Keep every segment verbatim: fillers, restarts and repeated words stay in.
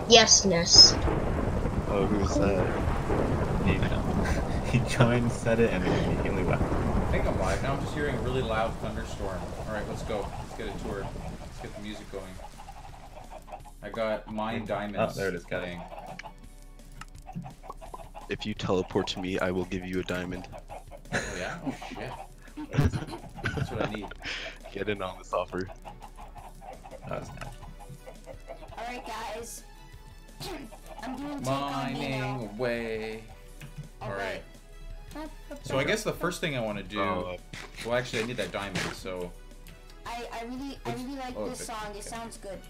Yesness. Oh, who's that? He, he joined, said it, and then immediately left. I think I'm live now. I'm just hearing a really loud thunderstorm. Alright, let's go. Let's get a tour. Let's get the music going. I got Mine Diamonds. Oh, there it is, got it. playing. If you teleport to me, I will give you a diamond. Oh yeah? Oh shit. That's what I need. Get in on this offer. That was nice. Alright guys. I'm doing Mining away. Alright. So I guess the first thing I want to do... Uh, Well, actually, I need that diamond, so... I, I really I really like Oh, this okay. song. It sounds good.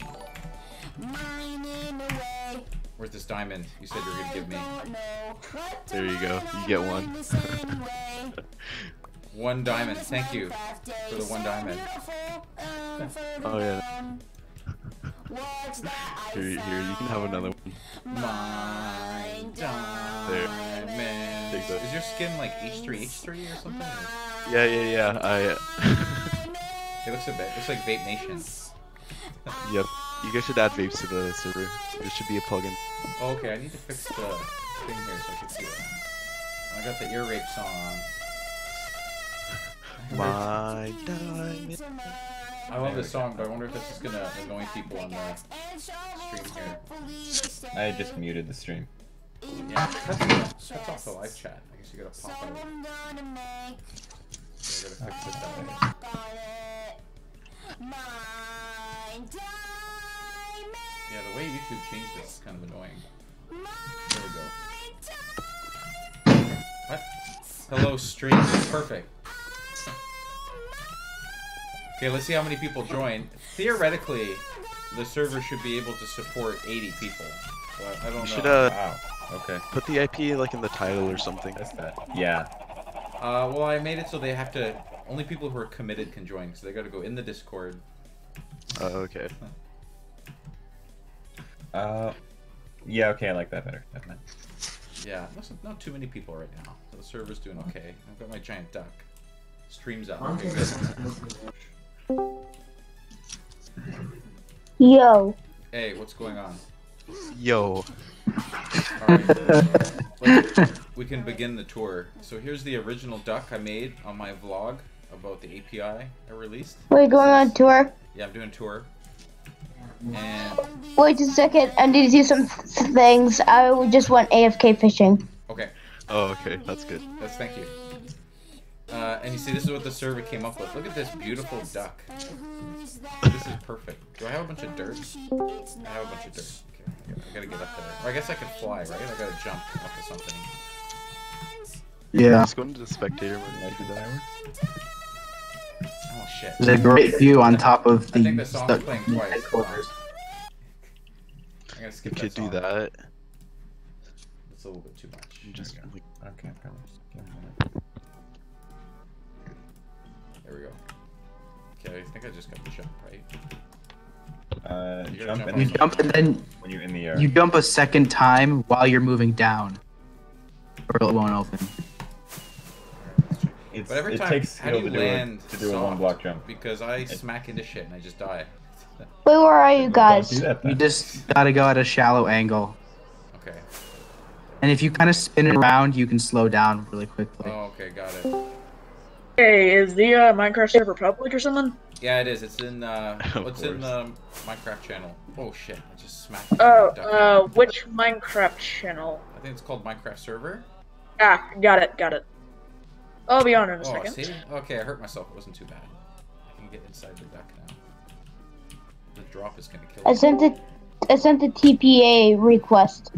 Mining away. Where's this diamond you said you were going to give me? I don't know what to There you go. mine, You get I'm one. going the same way. One diamond. This Thank you Minecraft day for the one so diamond. beautiful, um, further Oh, yeah. down. What's that I Here, here, you can have another one. Mine diamond. There. Is your skin like H three H three or something? Yeah, yeah, yeah. I. It looks a bit. Looks like Vape Nation. Yep. You guys should add vapes to the server. There should be a plugin. Oh, okay, I need to fix the thing here so I can see it. I got the ear rape song on. My diamond. I love this song, but I wonder if this is gonna annoy people on the stream here. I just muted the stream. Yeah, cut, the, cut off the live chat. I guess you gotta pop out. So I gotta fix it that way. Yeah, the way YouTube changed this is kind of annoying. There we go. What? Hello, stream. Perfect. Okay, let's see how many people join. Theoretically, the server should be able to support eighty people. But I don't You know. should uh Wow. Okay. put the I P like in the title or something. That's that. Yeah. Uh, well, I made it so they have to. Only people who are committed can join, so they got to go in the Discord. Oh, okay. Uh. Yeah. Okay. I like that better. Definitely. Yeah, not, not too many people right now. So the server's doing okay. I've got my giant duck. Streams out. Okay, good. Yo. Hey, what's going on? Yo. Alright. Let's- we can begin the tour. So here's the original duck I made on my vlog about the A P I I released. We're going on tour. Yeah, I'm doing a tour. And Wait a second. I need to do some th- things. I just went A F K fishing. okay, Oh, okay. That's good. that's thank you. Uh, and you see, this is what the server came up with. Look at this beautiful duck. This is perfect. Do I have a bunch of dirt? I have a bunch of dirt. Okay, I gotta- I gotta get up there. Or I guess I could fly, right? I gotta jump off of something. Yeah. Just go into the spectator mode and do that. Oh shit. There's a great view on top of I think the the song's stuck playing twice. headquarters. I'm gonna You skip that could do song. that. It's a little bit too much. You just There we like Okay. Probably. Give me a minute. go. There we go. Okay, I think I just got the jump, right? Uh, You gotta jump jump in You off jump and then when you're in the air. you jump a second time while you're moving down, or it won't open. It's, But every it time, takes how do skill you to do, a, land to do a soft? one block jump. Because I smack into shit and I just die. Wait, where are you Don't guys? do that, You then. just gotta go at a shallow angle, Okay. and if you kind of spin it around, you can slow down really quickly. Oh, okay, got it. Hey, is the uh, Minecraft server public or something? Yeah, it is. It's in, uh, Of what's in course. the Minecraft channel? Oh shit, I just smacked Oh, the duck. uh, which Minecraft channel? I think it's called Minecraft Server. Ah, got it, got it. I'll be on in a Oh, second. see? Okay, I hurt myself. It wasn't too bad. I can get inside the duck now. The drop is gonna kill I me. sent it. I sent a T P A request.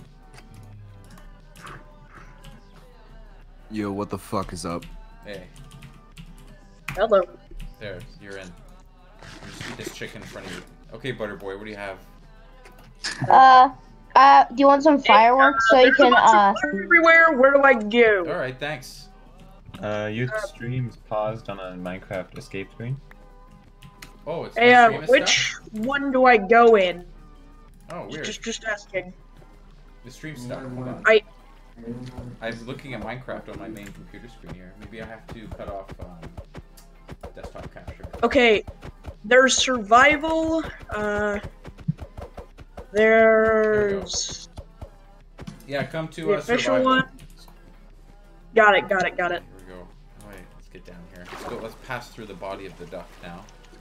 Yo, what the fuck is up? Hey, Hello. there, you're in. Just eat this chicken in front of you. Okay, Butterboy, what do you have? Uh, uh, do you want some fireworks so you There's a can bunch of uh? water everywhere. Where do I go? Alright, thanks. Uh, your stream's paused on a Minecraft escape screen. Oh, it's Hey, my uh, stream and which one do I go in? stuff? Oh, weird. Just, just asking. The stream's stuck. Hold on. I- I'm looking at Minecraft on my main computer screen here. Maybe I have to cut off um, desktop capture. Okay, there's survival. Uh, There's Yeah, come to the uh, official survival. one. Got it, got it, got it. Here we go. Wait, let's get down here. Let's go. Let's pass through the body of the duck now.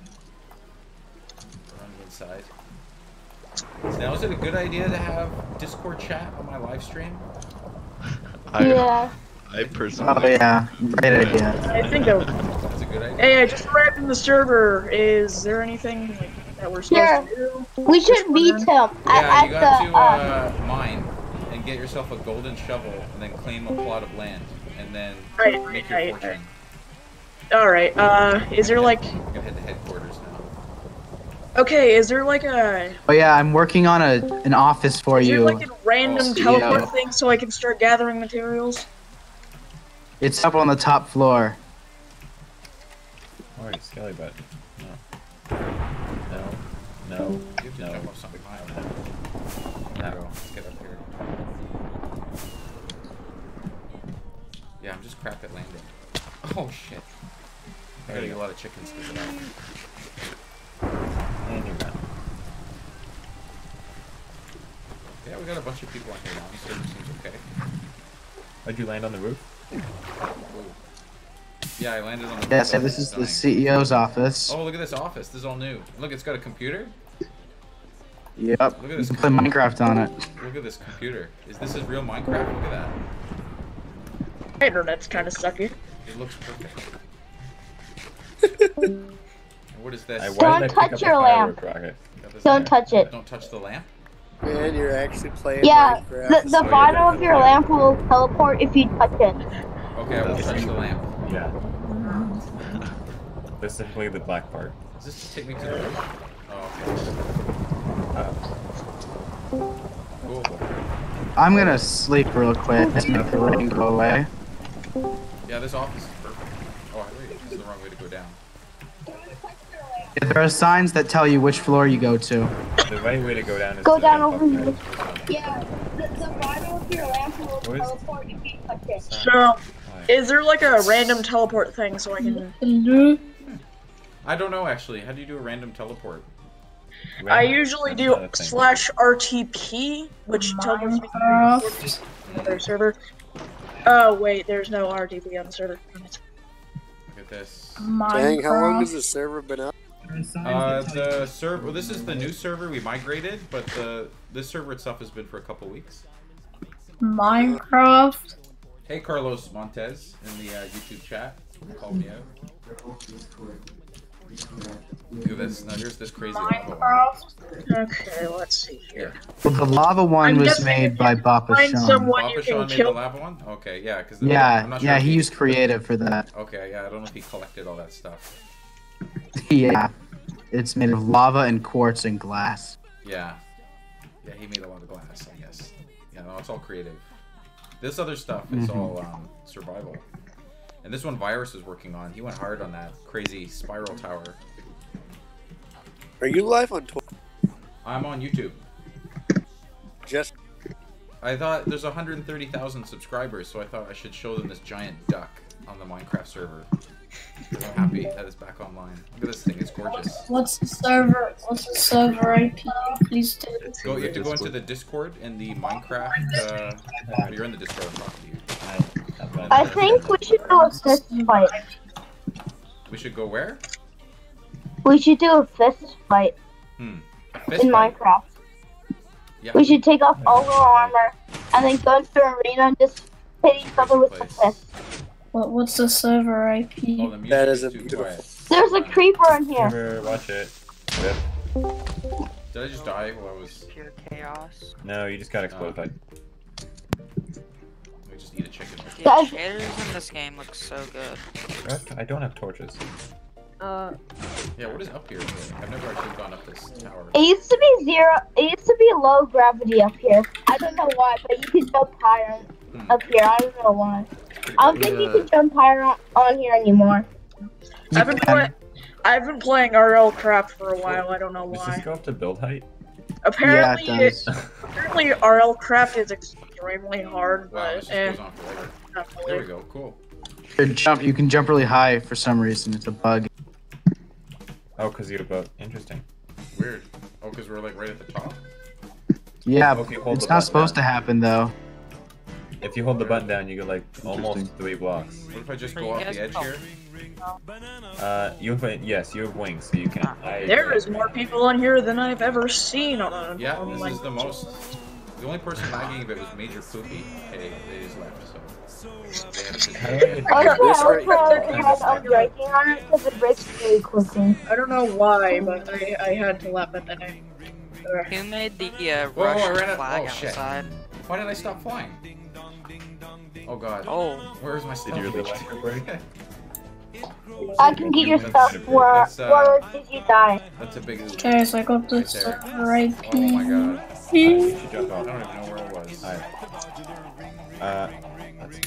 Run inside. So now, is it a good idea to have Discord chat on my live stream? I, Yeah. I personally. Oh yeah, great idea. I think that. That's a good idea. Hey, I just arrived in the server. Is there anything like, that we're supposed Yeah. to do? We should Just meet wondering. him Yeah, at, you at got the. to uh, uh, mine and get yourself a golden shovel and then claim a plot of land and then Right, make right, your right, fortune. All right. Uh, is there like? You can head to headquarters now. Okay, is there like a? Oh yeah, I'm working on a an office for Is there you. like a random Oh, teleport yeah. thing so I can start gathering materials? It's up on the top floor. Alright, Skelly butt. No. No. No. You have to No. jump off something high on that. There we go. Let's get up here. Yeah, I'm just crap at landing. Oh shit. I gotta get a lot of chickens to get out. And you're down. Yeah, we got a bunch of people on here now. So it seems okay. Why'd you land on the roof? Ooh. Yeah, I landed on the Yes, roof. yeah, this is the Dying. C E O's office. Oh, look at this office. This is all new. Look, it's got a computer. Yep. Look at You this can play Minecraft on it. Look at this computer. Is this is real Minecraft? Look at that. My internet's kind of sucky. It looks perfect. And what is this? I, Don't why did I pick touch up your a lamp. firework rocket? Got this Don't there. touch it. Don't touch the lamp. Man, you're actually playing Yeah, Minecraft. the, the bottom of your lamp will teleport if you touch it. Okay, I will touch the lamp. Yeah. Specifically the black part. Does this just take me to the roof? Oh, okay. Cool. I'm gonna sleep real quick to make the rain go away. Yeah, this office is perfect. Oh, wait, this is the wrong way to go down. Yeah, there are signs that tell you which floor you go to. The right way to go down is Go to down jump over up here. there. Yeah, the, the bottom of your lamp will What is- teleport if you touch it. So, Why? is there like a random teleport thing so I can? I don't know, actually. How do you do a random teleport? I Random- usually that's do not a thing. slash R T P, which teleports me to Minecraft. another server. Oh wait, there's no R T P on the server. Look at this. Dang, how long has Minecraft. the server been up? Uh, the server. Well, this is the new server we migrated, but the this server itself has been for a couple weeks. Minecraft. Hey, Carlos Montez in the uh, YouTube chat. Call me out. Look at this. Now here's this crazy lava one. Minecraft. Okay, let's see here. Well, the lava one I'm was guessing made if by you find Bapashan. someone you Papa can Sean made the kill. lava one? Okay, yeah, because Yeah, yeah, he used creative for that. Okay, yeah, I don't know if he collected all that stuff. Yeah, it's made of lava and quartz and glass. Yeah. Yeah, he made a lot of glass, I guess. Yeah, no, it's all creative. This other stuff is Mhm. all um, survival. And this one Virus is working on. He went hard on that crazy spiral tower. Are you live on Twitch? I'm on YouTube. Just I thought there's one hundred thirty thousand subscribers, so I thought I should show them this giant duck on the Minecraft server. I'm happy that it's back online. Look at this thing, it's gorgeous. What's the server? What's the server I P? Please do. Go, you have to go into the Discord in the Minecraft. Uh, you're in the Discord, I'm talking to you. I think we should do a fist fight. We should go where? We should do a fist fight Hmm. A fist in fight. Minecraft. Yeah. We should take off all our armor and then go into the arena and just hit each other with the fist. What? What's the server I P? Oh, the music That is is a too beautiful- quiet. There's a creeper in here. Never watch it. Yep. Did I just die while I was... Pure chaos. No, you just got exploded. Let me just eat a chicken. Dude, Guys- shaders in this game look so good. What? I don't have torches. Uh, Yeah, what is up here? I've never actually gone up this tower. it used to be zero. It used to be low gravity up here. I don't know why, but you can jump higher Hmm. up here. I don't know why. Pretty I don't cool. think you can jump higher on, on here anymore. I've been playing. I've been playing R L Craft for a while. I don't know Does why. this go up to build height? Apparently, Yeah, it does. apparently R L Craft is extremely hard, Wow, this but just eh, goes on forever. not There we really. go, cool. You jump. You can jump really high for some reason. It's a bug. Oh, because you have boat. Interesting. Weird. Oh, because we're like right at the top? Yeah, Okay, hold it's the not button supposed to down. happen though. If you hold the button down, you get like almost three blocks. What if I just Are go you off guys the edge oh. here? Uh, you have a, yes, you have wings, so you can. I, There is more people on here than I've ever seen on a. Yeah, on this my- is the most. The only person lagging a bit was Major Poopy. Hey, they just left, so. They have to- How do I get- Also, I This also right- had unbreaking on it because it breaks really quickly. I don't know why, but I, I had to let it in. Uh, Who made the uh, Whoa, I Russian ran out- flag oh, shit. outside? Why did I stop flying? Oh god. Oh, Where's my stuff? you release I can get your That's- stuff. Where, that's, uh, where did you die? That's a big. Guys, I got the Right there. server I P. Oh my god. You should jump I off. don't even know where it was. Alright. Uh, that's...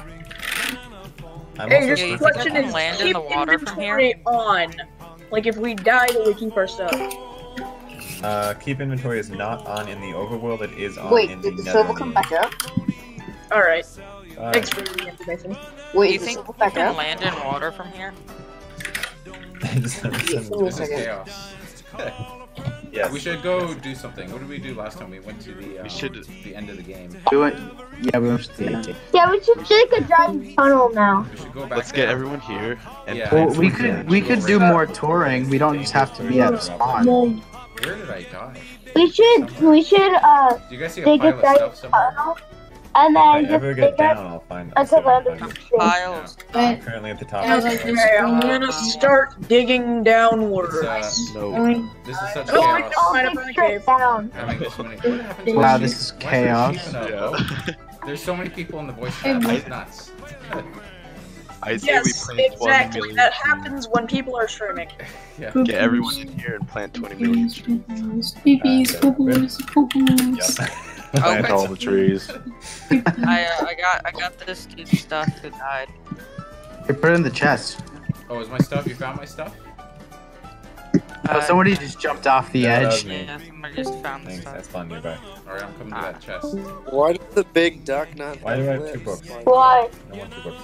I'm Hey, also your Yeah, you think I question can is land in keep the water from here? inventory on. Like if we die, do we keep our stuff? Uh, keep inventory is not on in the overworld. It is on Wait, in did the the silver come Netherlands. back up? Alright. Alright. Thanks for the information. do Wait, you the think silver we back can up? land in water from here? Just send- send- Wait a This is second. chaos. yes. We should go do something. What did we do last time? We went to the um, We should- the end of the game. We went, yeah, we went to the Yeah, we should dig a giant tunnel now. We should go back. Let's there. get everyone here and Yeah. plan Well, we for could the- we could do more touring. We don't just have to be at a spot. Where did I die? We should we should uh Do you guys see a dig a pile of giant stuff somewhere? tunnel and If I then ever just get dig down, it I'll find it. until the end of I'm the stream. Piles. But currently at the top. Guys, of I the just- Okay, I'm gonna start digging downwards. It's, uh, No. going this is such Oh, chaos. wait, I'll Find a dig burning straight cave. down. Having this many. What happened to Wow, the this sheep? is Why there chaos. sheep in a Yeah. boat? There's so many people in the voice chat. It's nuts. I say Yes, we plant twenty exactly. million That trees. happens when people are streaming. Yeah. Get everyone in here and plant twenty million trees. Peepees, poo-poos, poo-poos. Yep. Plant wait. all the trees. I uh, I got I got this dude's stuff who died. Hey, put it in the chest. Oh, is my stuff? You found my stuff? Oh, Uh, somebody just jumped off the Yeah, that edge. was me. Yeah, somebody just found the Thanks, stuff. that's fun nearby. Alright, I'm coming to that chest. Why does the big duck not Why do I have two lips? books? Why? I want two books.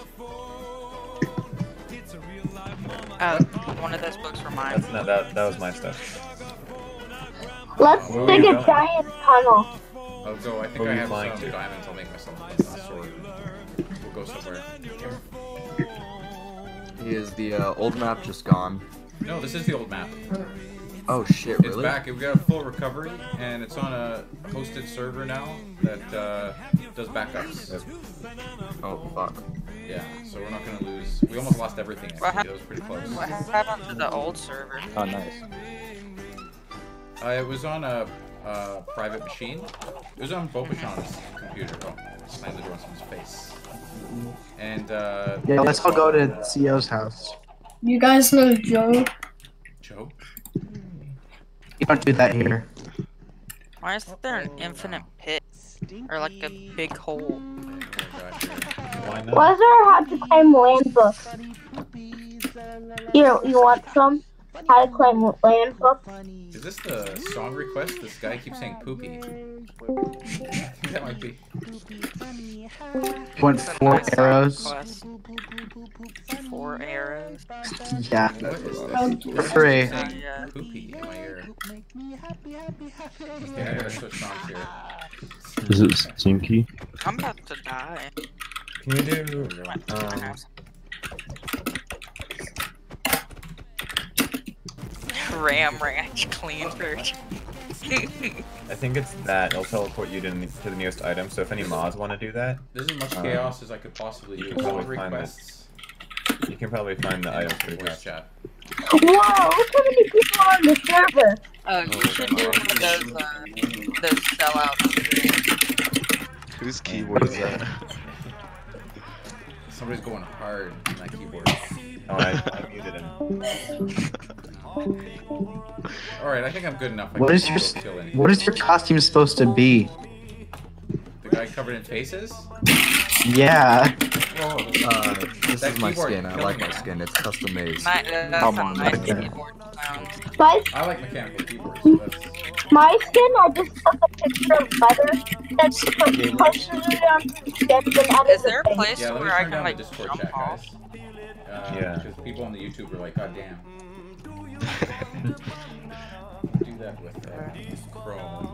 Uh, one of those books were mine. That's not that. That was my stuff. Let's Where are dig you a going? giant tunnel. I'll go. I think Where are I you have flying some to? diamonds. I'll make myself a sword. We'll go somewhere. Is the uh, old map just gone? No, this is the old map. Oh shit, It's really? back. We got a full recovery, and it's on a hosted server now that uh, does backups. Oh fuck. Yeah, so we're not gonna lose. We almost lost everything. What Actually, that was pretty close. What happened to the old server? Oh nice. Uh, it was on a uh, private machine. It was on Bobashan's computer. Oh, slammed the door in someone's face. And uh, Yeah, let's all go to C O's house. You guys know Joe? Joe. You don't do that here. Why is there an infinite pit? Or like a big hole? Why not? Why is there a how to claim land book? You you want some? How to claim land book? Is this the song request? This guy keeps saying poopy. I think that might be. You want four arrows? Quest. Four arrows? Yeah. What is Oh, this? For free. Saying poopy in my ear. Okay, I gotta switch songs here. Is it stinky? I'm about to die. Can we do? Um, Ram Ranch clean version. I think it's that. It'll teleport you to, the- to the nearest item. So if any mods want to do that, There's as much Uh, chaos as I could possibly you do. can Song probably find it. requests. you can probably find the items pretty Voice fast. chat. Whoa! Look how many people are on the server. Oh, you should do one of those, uh, those sellout streams. Whose keyboard is that? Somebody's going hard on that keyboard. Oh, I, I muted him. Alright, I think I'm good enough. I What can is your still kill anyone. what is your costume supposed to be? The guy covered in faces? Yeah. Uh, this That is my keyboard skin. I killing like my me. skin. It's custom made. Ni- uh, that's Come a on, nice man. keyboard sound. My I like mechanical keyboards, so that's... my skin, I just took a picture of leather that's like posted it on skin and added Is there a the face. place Yeah, let me where I turn can down the like Discord jump chat, off? guys. Uh, Yeah. Because people on the YouTube are like, god damn. Do that with uh, Chrome.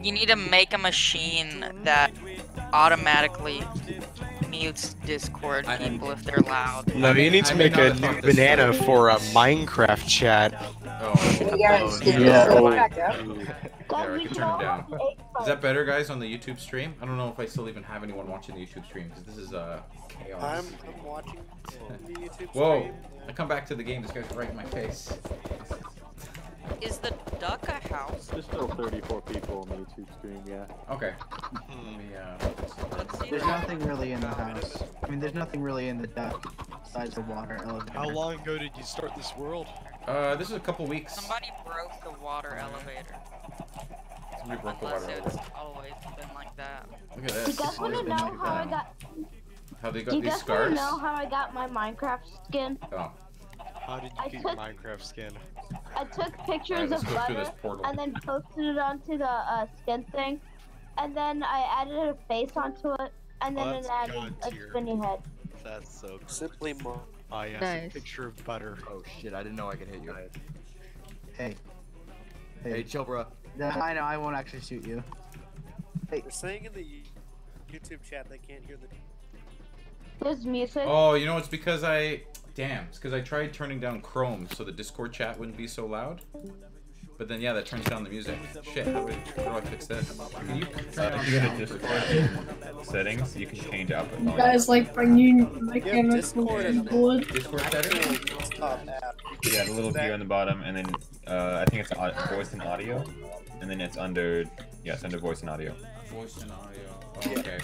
You need to make a machine that automatically mutes Discord I- people if they're loud. No, you need to I may make not a have new thought this banana through. for a Minecraft chat. Oh, Yeah, yeah. there, I can turn it down. Is that better, guys, on the YouTube stream? I don't know if I still even have anyone watching the YouTube stream because this is uh chaos. I'm, I'm watching the YouTube Whoa! stream. I come back to the game. This guy's right in my face. Is the duck a house? There's still thirty-four people on the YouTube stream, yeah. Okay. Let me, uh, Let's see There's that. nothing really in the house. I mean, there's nothing really in the duck besides the water elevator. How long ago did you start this world? uh, this is a couple weeks. Somebody broke the water elevator. Somebody broke the Unless water. it's always been like that. Look at Do this. you guys want to know how I got? How they Do got you these guys want to scars? know how I got my Minecraft skin? Oh. How did you I get took- your Minecraft skin? I took pictures Alright, let's of go through butter this portal. and then posted it onto the uh, skin thing, and then I added a face onto it, and then Oh, it that's added God a tier. spinny head. That's so cool. Simply more. Oh yes, Nice. a picture of butter. Oh shit, I didn't know I could hit you. Hey. Hey, chill, bro. Yeah, I know, I won't actually shoot you. They're saying in the YouTube chat they can't hear the. There's music. Oh, you know, it's because I... Damn, it's because I tried turning down Chrome so the Discord chat wouldn't be so loud. But then, yeah, that turns down the music. Shit, how do, I, how do I fix this? Can you turn Uh, on if you go to sound for Discord settings, you can change output You volume. guys like bring you Yeah, mechanical Discord is keyboard? Discord actual settings? desktop app. Yeah, the little view on the bottom, and then uh, I think it's au- voice and audio, and then it's under yeah, it's under voice and audio. Voice and audio. Oh, okay.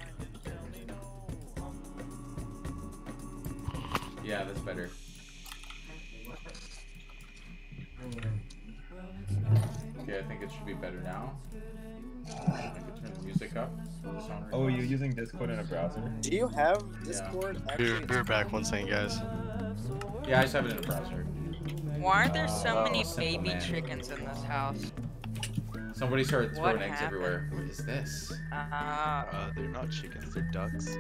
Yeah, that's better. Okay, I think it should be better now. I could turn the music up. Is this on right Oh, now? you're using Discord in a browser? Do you have Discord? We're, Actually, we're back one second, guys. Yeah, I just have it in a browser. Why aren't there so Oh, many simple baby man. chickens in this house? Somebody started What throwing eggs happened? everywhere. What is this? Uh, Uh, they're not chickens, they're ducks.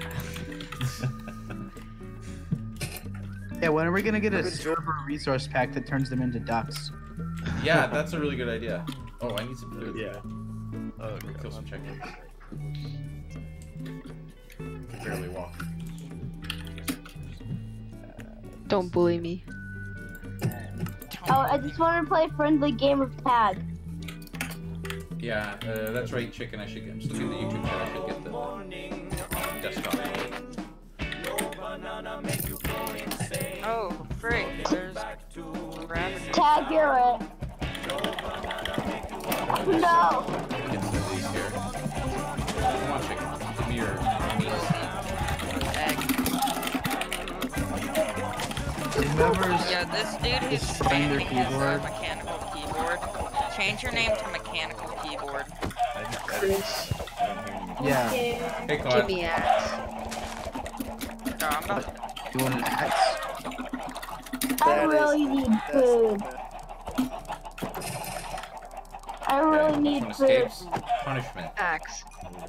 Yeah, when are we gonna get a Good job. server resource pack that turns them into ducks? Yeah, that's a really good idea. Oh, I need some food. Yeah. Oh, Go kill some chickens. Can barely walk. Don't bully me. Oh, I just want to play a friendly game of tag. Yeah, uh, that's right, chicken. I should get. I'm just looking at the YouTube chat. I should get the desktop. oh, frick, there's gravity. Tag, you're it. No. Get some of these here. Come on, chicken. Give me your Members, Yeah, this dude who's Just find their spamming his uh, keyboard. mechanical keyboard. Change your name to mechanical keyboard. yeah. Hey, Give Claude. me axe. No, I'm not. You want an axe? I really need food. I really need One food. escapes. Punishment. Axe.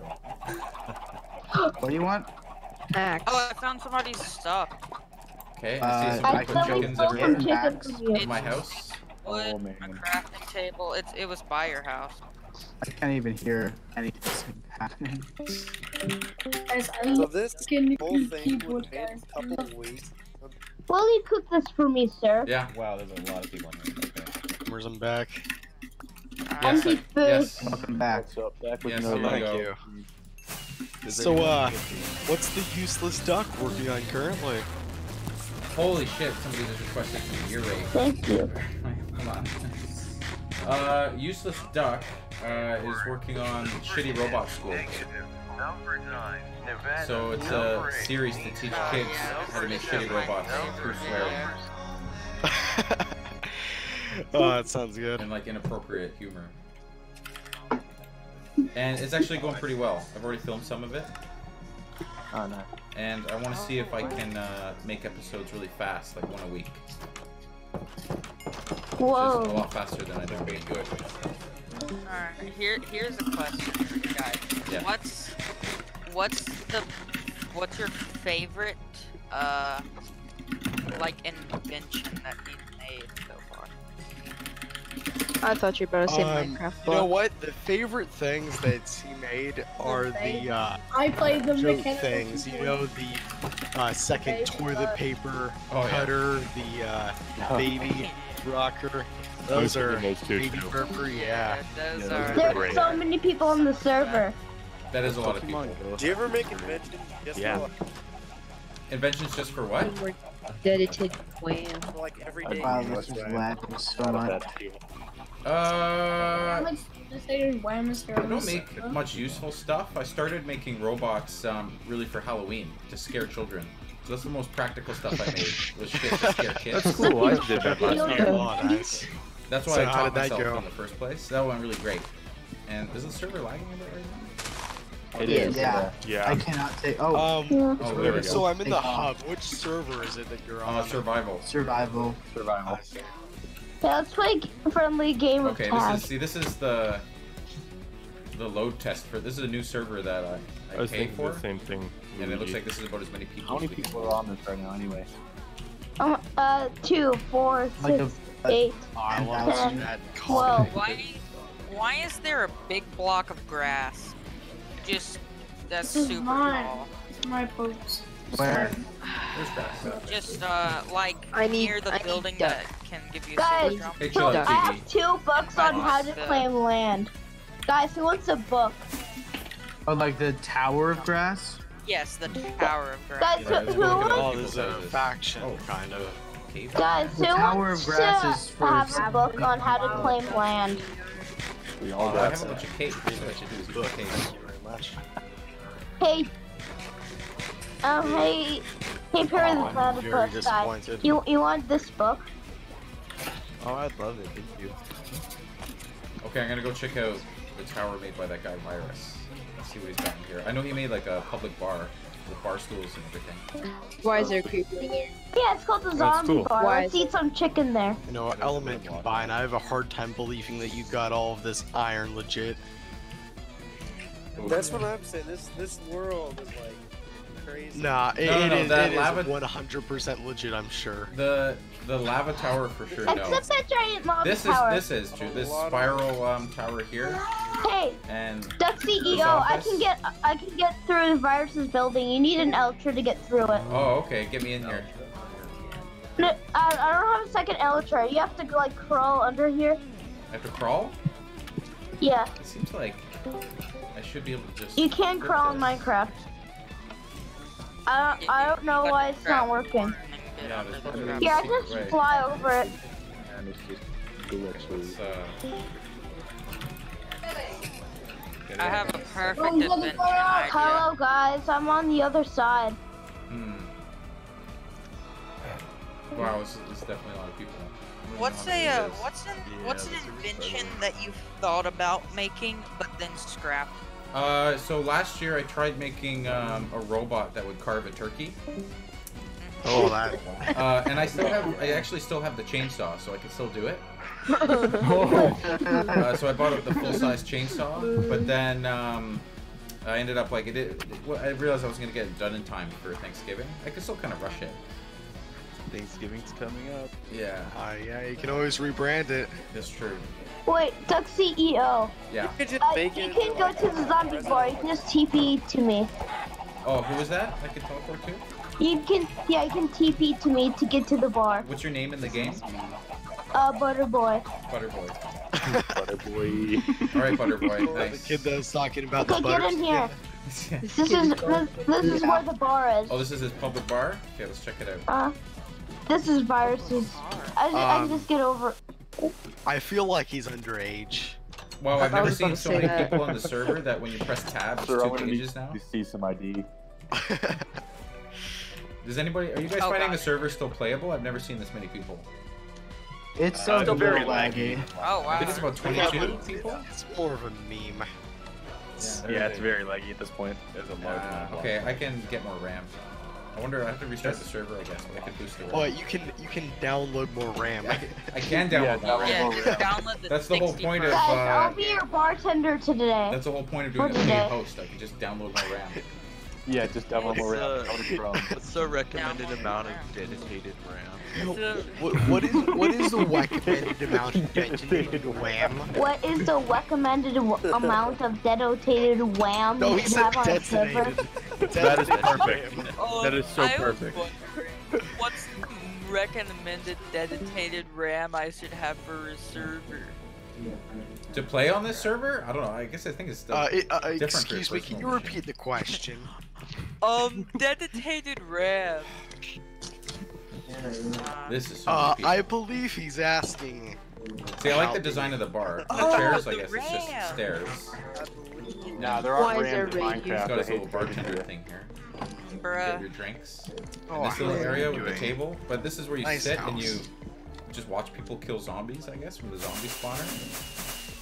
What do you want? Axe. Oh, I found somebody's stuff. Okay, I Uh, see some I put still chickens stole some everywhere. chicken from you. In my house. Wood, Oh, a man. crafting table. It's it was by your house. I can't even hear anything happening. Guys, I So love this mechanical whole thing keyboard, would take guys. a couple of weeks. Will you cook this for me, sir? Yeah. Wow, there's a lot of people in here. Okay. Where's I'm back? I Yes. need I, food. yes. Welcome back. What's up? Back with Yes, another here we Thank go. you. So, uh, what's the useless duck working on currently? Holy shit! Somebody just requested some ear rape. Thank you. Come on. Uh, Useless Duck uh, is working on Shitty Robot School. So it's a series to teach kids how to make shitty robots through swearing Oh, that sounds good. and like inappropriate humor. And it's actually going pretty well. I've already filmed some of it, Oh, no. and I want to see if I can uh, make episodes really fast, like one a week. Which is a Whoa. lot faster than I normally do it. Alright, here here's a question for you guys. Yeah. What's what's the what's your favorite uh like invention that you've made so far? I thought you were about to say Um, Minecraft. you know But what? The favorite things that he made are the uh, I played the joke mechanical things. You know, the uh, second toilet paper Oh, yeah. cutter, the uh, baby rocker. Those are baby burper. Yeah. Those Yeah, are. those are There's so many people on the server. That is a lot of people. Do you ever make inventions? Yes, Yeah. no. Inventions just for what? we're dedicated wham. For like everyday. Wow, this is lagging so much. Uh, Like, just say wham is I don't make much useful stuff. I started making robots um, really for Halloween to scare children. So that's the most practical stuff I made was shit to scare kids. That's cool. I did that last year. Oh, nice. That's why So I how taught did that myself go? in the first place. That went really great. And is the server lagging a bit right now? It Yeah. is. Yeah. Yeah. I cannot take. Oh, Um, Oh, there we go. so I'm in the Take hub. off. Which server is it that you're Uh, on? survival. survival. Survival. Yeah, let's play a friendly game of Okay, tag. this is see this is the the load test for this is a new server that I, I I was paid thinking for. the same thing. And it looks Luigi. like this is about as many people How many as we can people are on this right now anyway? Um, uh, two, four, Like a, six, eight, Oh, I love ten, that. twelve. Why? Why is there a big block of grass? Just that's This is super mine. tall. It's my post. Where? There's grass. Just uh, like I need- near the I need building duck. that can give you Guys, super jump. Hey, So chill I out, have T V. two books on how to claim land. Guys, who wants a book? Oh, like the Tower of Grass? Yes, the Tower of Grass. Guys, who, let's who go look at Oh, wants? there's a People faction, Oh. kind of. Cave? Guys, who The Tower wants of Grass is to for have a book on how to claim land? We Oh, all I got have a bunch of cake. What I should do is eat the cake. Thank you very much. Hey, um, hey, hey, Perry Oh, the I'm Platypus very guy. disappointed. You you want this book? Oh, I'd love it. Thank you. Okay, I'm gonna go check out the tower made by that guy Virus. Let's see what he's got in here. I know he made like a public bar with bar stools and everything. Why is there a creeper there? Yeah, it's called the That's zombie cool. bar. Why Let's is eat some chicken there. You know, element combined, I have a hard time believing that you got all of this iron legit. That's what I'm saying. This this world is like crazy. Nah, it, No, no, it no, is, that it is lava- one hundred percent legit, I'm sure. The the lava tower for sure no. Except that giant lava This is tower. this is true. This spiral um tower here Hey, and Duck C E This O, I office? can get I can get through the virus's building. You need an Elytra to get through it. oh okay, get me in here. No, I, I don't have a second Elytra. You have to like crawl under here. I have to crawl? Yeah, It seems like I should be able to just you can grip crawl in this. Minecraft. I don't, I don't know why it's not working. Yeah, there's probably a Here, I secret just way. fly over it. And it's just glitchy. Let's, uh, get it I out. have a perfect Oh, look, invention far out. idea. Hello guys, I'm on the other side. Hmm. Wow, this is, this is definitely a lot of people. I don't What's know how a many uh, it is. what's an Yeah, what's an that's a good invention question. that you've thought about making but then scrapped? Uh, so last year I tried making um, a robot that would carve a turkey. Oh, that. Uh, and I still have, I actually still have the chainsaw, so I can still do it. Uh, so I bought up the full-size chainsaw, but then um, I ended up like it. Did, well, I realized I wasn't gonna get it done in time for Thanksgiving. I could still kind of rush it. Thanksgiving's coming up. Yeah, Uh, yeah, you can always rebrand it. that's true. Wait, Duck C E O. Yeah. You could just Uh, make you it can into, go like, to the zombie bar. You can just T P to me. Oh, who was that? I could teleport to. You can, yeah, you can T P to me to get to the bar. What's your name in the game? Uh, Butterboy. Butterboy. Butterboy. All right, Butterboy. The Nice. kid that was talking about the Okay, butter. get in here. This is this, this is where the bar is. Oh, this is his public bar. Okay, let's check it out. Uh, this is viruses. I, ju- I Um, can just get over. I feel like he's underage. Wow, I've I never was about seen to so say many that. people on the server that when you press tab, it's Sir, I'm two gonna need pages now. to see some I D. Does anybody? Are you guys Oh, finding God. the server still playable? I've never seen this many people. It's Uh, still it's very very laggy. Oh I wow. think it's about twenty-two people. It's more of a meme. Yeah, it's very laggy at this point. There's a large Uh, amount of okay, I can get more RAM. I wonder. I have to restart the server, I guess, but I can boost the RAM. Oh, you can you can download more RAM. I can, I can download more Yeah, RAM. just download the That's the whole sixty point of. Guys, I'll Uh, be your bartender today. that's the whole point of doing a For paid today. host. I can just download more RAM. Yeah, just double What's around. the, what's the recommended amount of dedicated RAM? What, what is what is the recommended amount of dedicated RAM? What is the recommended w amount of dedicated W A M No, you he can said have on a server? detonated. That is perfect. Um, That is so I was perfect. wondering, what's the recommended dedicated RAM I should have for a server? To play on this server? I don't know. I guess I think it's still Uh, it, uh, different for excuse your me, can you personal repeat the question? Um, dedicated RAM. This is so Uh, many people. I believe he's asking. See, I like the design of the bar. The Oh, chairs, I the guess, it's just RAM. stairs. Nah, there Why aren't is there rams in rage? It's Minecraft. got I its hate little to bartender do thing here. Get Bruh. your drinks. Oh, And this little how are area you with the doing? table. But this is where you Nice sit and house. you just watch people kill zombies, I guess, from the zombie spawner.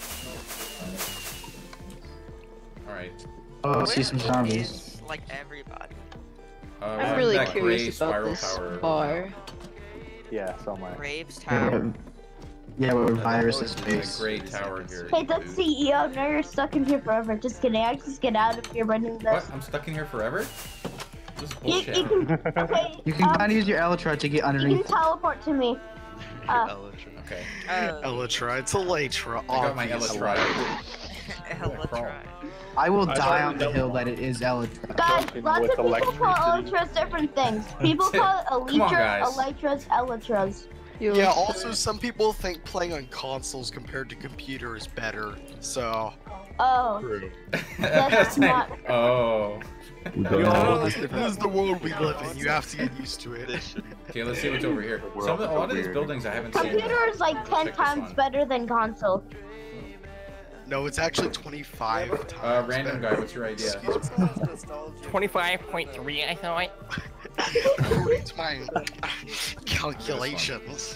Alright. Oh, I see some zombies. Is, like everybody. Uh, we're I'm on really that gray curious about spiral this tower. bar. Yeah, so am I. Graves Yeah, Tower. where- yeah, where virus is There's based. a gray tower here. Hey, that's C E O. No, you're stuck in here forever. Just kidding. I just get out if you're running this. What? I'm stuck in here forever? This is You, bullshit. you can. Okay. You can um, kind of use your Elytra to get You can underneath. teleport to me. Uh, Okay. Uh, Elytra, it's Elytra. I got my obviously. Elytra. Elytra. I will I die thought on you the don't hill want- that it is Elytra. guys, Duncan lots with of people call electricity. Elytras different things. People call it Come on, Elytras, guys. Elytras, Elytras. You Yeah, also some people think playing on consoles compared to computer is better, so... Oh, True. that's not. Oh. You know, this, this is the world we live in, you have to get used to it. Okay, let's see what's over here. Some of the, a lot of these buildings I haven't seen. Computer is like ten Check this times one. better than console. No, it's actually twenty-five Uh, times random better. guy, what's your idea? twenty-five point three, I thought. According to my calculations.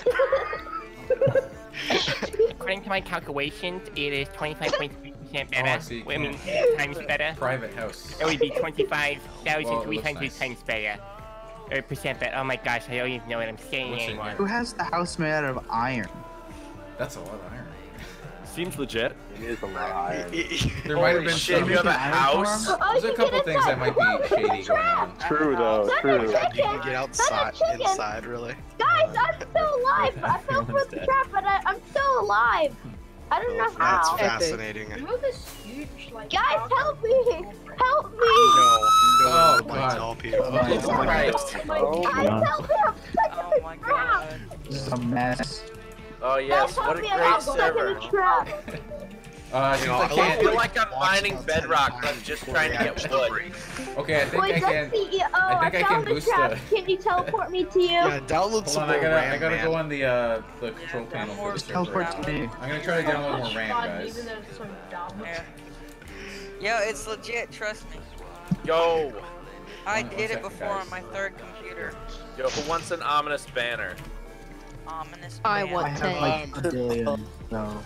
According to my calculations, it is twenty-five point three percent better. Oh, I see. I mean, times better. Private house. It would be twenty-five thousand three hundred Well, it looks nice. times better. Or percent better. Oh my gosh, I don't even know what I'm saying What's in anymore. here? Who has the house made out of iron? That's a lot of iron. Seems legit. It is a lot. There might have been shit, some. you have a house? Oh, There's you a can couple get things that might inside. be shady going on. True though, That's true. a You chicken. can get outside, That's a chicken. inside, really. Guys, I'm still alive. I fell for the trap, but I, I'm still alive. I don't know That's how. fascinating. No, no, Guys, help me! Help me! Oh, nobody God. help you. Oh, Guys, help me! I'm stuck Oh in my the trap. god. This is a mess. Oh Guys, yes, help what a me! great I'm stuck in server. the trap. Uh, You know, since I I I can't. feel like I'm mining bedrock, but I'm just trying to get wood. Okay, I think Wait, I that's can. C E O. I think I can found the boost trap. the- Can you teleport me to you? Yeah, download Hold some on, I more gotta, RAM, I gotta man. go on the uh, the control panel for the Just server. teleport to me. I'm gonna try to download more RAM, guys. Yeah. Yo, it's legit, trust me. Yo, I One- one did it second, before guys. on my third computer. yo, who wants an ominous banner? Ominous I man. I want have ten. like a billion, so.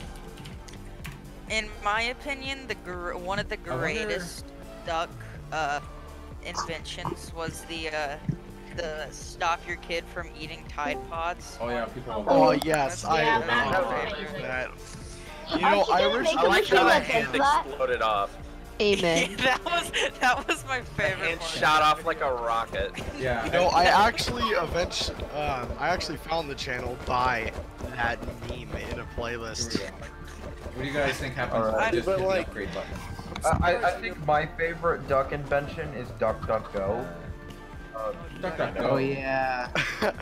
In my opinion, the gr one of the I wonder- greatest duck uh, inventions was the uh, the stop your kid from eating Tide Pods. Oh yeah, people. Oh yes, I Yeah, love that's that. I You know, should I get a wish make I a like machine how the that hand does that. exploded off. Amen. that was that was my The favorite hand part. shot off like a rocket. Yeah. You know, I actually eventually, um, I actually found the channel by that meme in a playlist. What do you guys think happens if I Alright, just but hit the like- upgrade button? I, I think my favorite duck invention is DuckDuckGo. Uh, DuckDuckGo. Oh yeah.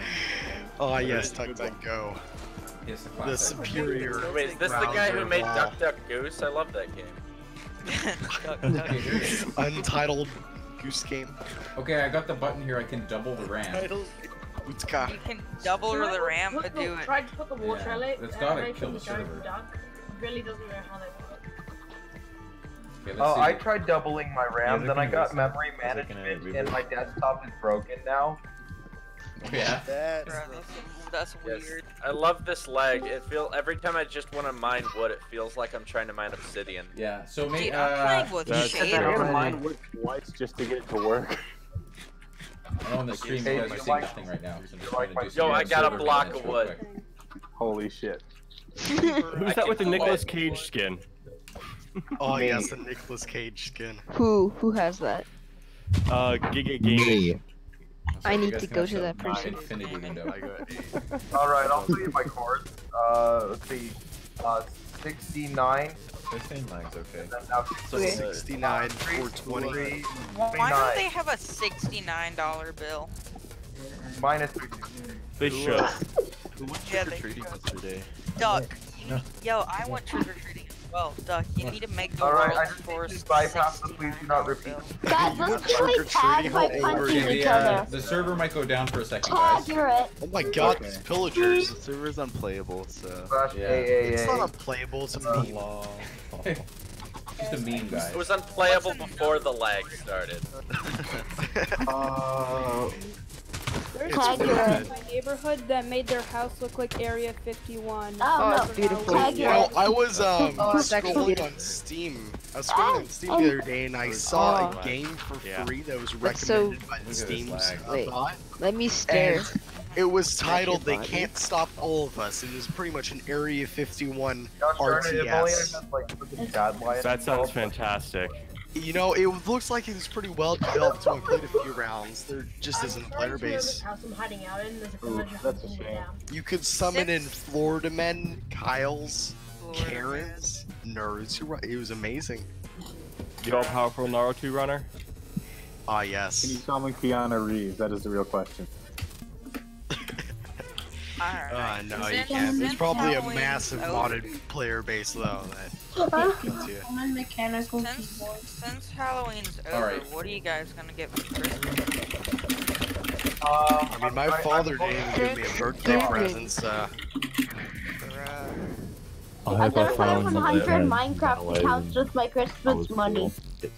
Oh yes, DuckDuckGo. Yes, the The classic. superior. Wait, is this the guy who browser made of all. Duck Duck Goose? I love that game. Duck, duck. Untitled Goose Game. Okay, I got the button here. I can double the RAM. Utska. You can double the RAM to do it. Try to put the water Yeah, lake. that's uh, gotta right kill in the dark server. duck. Really doesn't know how they work. Okay, let's oh, see. I tried doubling my RAM, Yeah, then I they're got gonna memory they're gonna management, reboot. and my desktop is broken now. Yeah. That's, Bro, that's, that's yes. weird. I love this lag. It feel every time I just want to mine wood, it feels like I'm trying to mine obsidian. Yeah. So Dude, maybe. I'm Uh, playing with That's I shaders. gotta mine wood twice just to get it to work. I'm on the stream Hey, because you I see like- nothing right now. So I'm just you like trying to do my- some Yo, I got a server block maintenance of real wood. quick. Holy shit. Who's that with the Nicolas Cage skin? Oh yes, the Nicolas Cage skin. Who? Who has that? Uh, Giga Gaming. I You need guys to can go have to some that person. Infinity window. Alright, I'll tell you my chords. Uh, let's see. Uh, sixty-nine. sixty-nine's okay. And then now So sixty-nine, four twenty. Why don't they have a sixty-nine dollar bill? Minus They should. Who went Yeah, trick or they treating yesterday? Duck, you need, yo, I went trick or treating as well. Duck, you need to make the Alright, I world just for need to bypass the please do not repeat. Guys, let's play tag by punching Okay, each the, uh, other. the server might go down for a second, Tag, guys. you're it. Oh my god, Okay. these pillagers. The server's unplayable, so. Yeah. It's not unplayable, it's a meme. Just a meme guy. It was unplayable before the lag started. Uh, Tag, it's you're it. My neighborhood that made their house look like Area fifty-one. Oh, no. it's beautiful. Tag, you you're know, it. I was um Oh, it's actually scrolling beautiful. on Steam. I was scrolling on Steam the other day and I saw Oh. a game for Yeah. free that was That's so- recommended by the Look at this Steam lag. Wait. bot. Let me stare. And it was titled "They bot. Can't Stop All of Us." It was pretty much an Area fifty-one Gosh darn it, if only I R T S. had like fucking dad line. That sounds fantastic. You know, it looks like it was pretty well developed. So I played a few rounds. There just isn't a player base. House I'm hiding out in. There's a Ooh, bunch of that's a houses shame. down. You could summon in Six. Florida men, Kyles, Florida Karens, nerds. Who ru- It was amazing. The all-powerful Naruto runner. Ah, Can you yes. summon Keanu Reeves? That is the real question. Uh, Alright. no, Since- you can't. There's since probably a Halloween's massive over- modded player base though that gets you. I'm a mechanical Since, keyboard. since Halloween's over, Alright. what are you guys gonna get for Christmas? Um, I mean, my father didn't even give me a birthday present, so. I got five hundred Minecraft accounts with my Christmas money.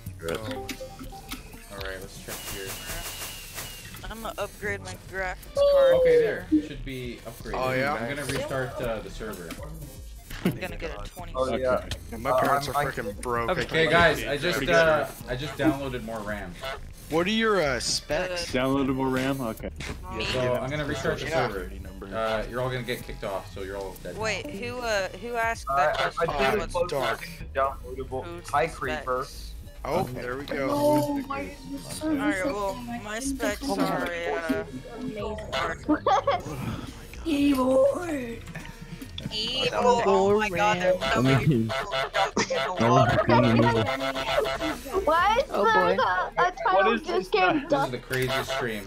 Alright, let's check here. I'm gonna upgrade my graphics card. Okay, there. Should be upgraded. Oh, yeah? I'm gonna restart uh, the server. I'm gonna get a twenty. Oh yeah. And my Uh, parents are I'm- I- freaking broke. I Okay, can't- guys, I just Pretty uh, I just downloaded more RAM. What are your uh, specs? Downloadable RAM? Okay. So I'm gonna restart the Yeah. server. Uh, you're all gonna get kicked off, so you're all dead. Wait, who uh, who asked Uh, that I, question? I did What's close dark. the downloadable. who's Hi the Creeper. specs? Oh, there we go. Oh my Alright, well, my specs are uh, keyboard. evil. Oh my god, there's so many people jumping in the water. Why is Oh, there boy. a, a title is just this getting This is done? the craziest stream.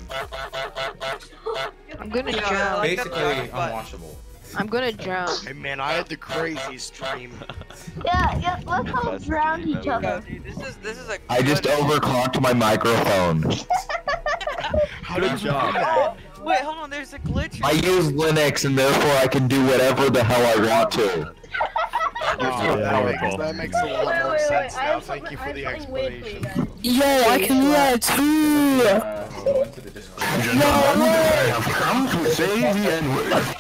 I'm gonna Yeah, drown. like Basically that, but- unwatchable. I'm gonna drown. Hey man, I had the craziest stream. Yeah, yeah, let's all Best drown game each ever. other. Dude, this is this is a. I just good- overclocked my microphone. How Good did you do job. that? Wait, hold on. There's a glitch. I use Linux and therefore I can do whatever the hell I want to. Oh, that, makes, that makes a lot Wait, more wait, wait, sense I now. have Thank something- you I for have the something weird for you explanation. guys. Yo, I can do that too! Uh, we'll go into the Discord. I have come to say the N-word.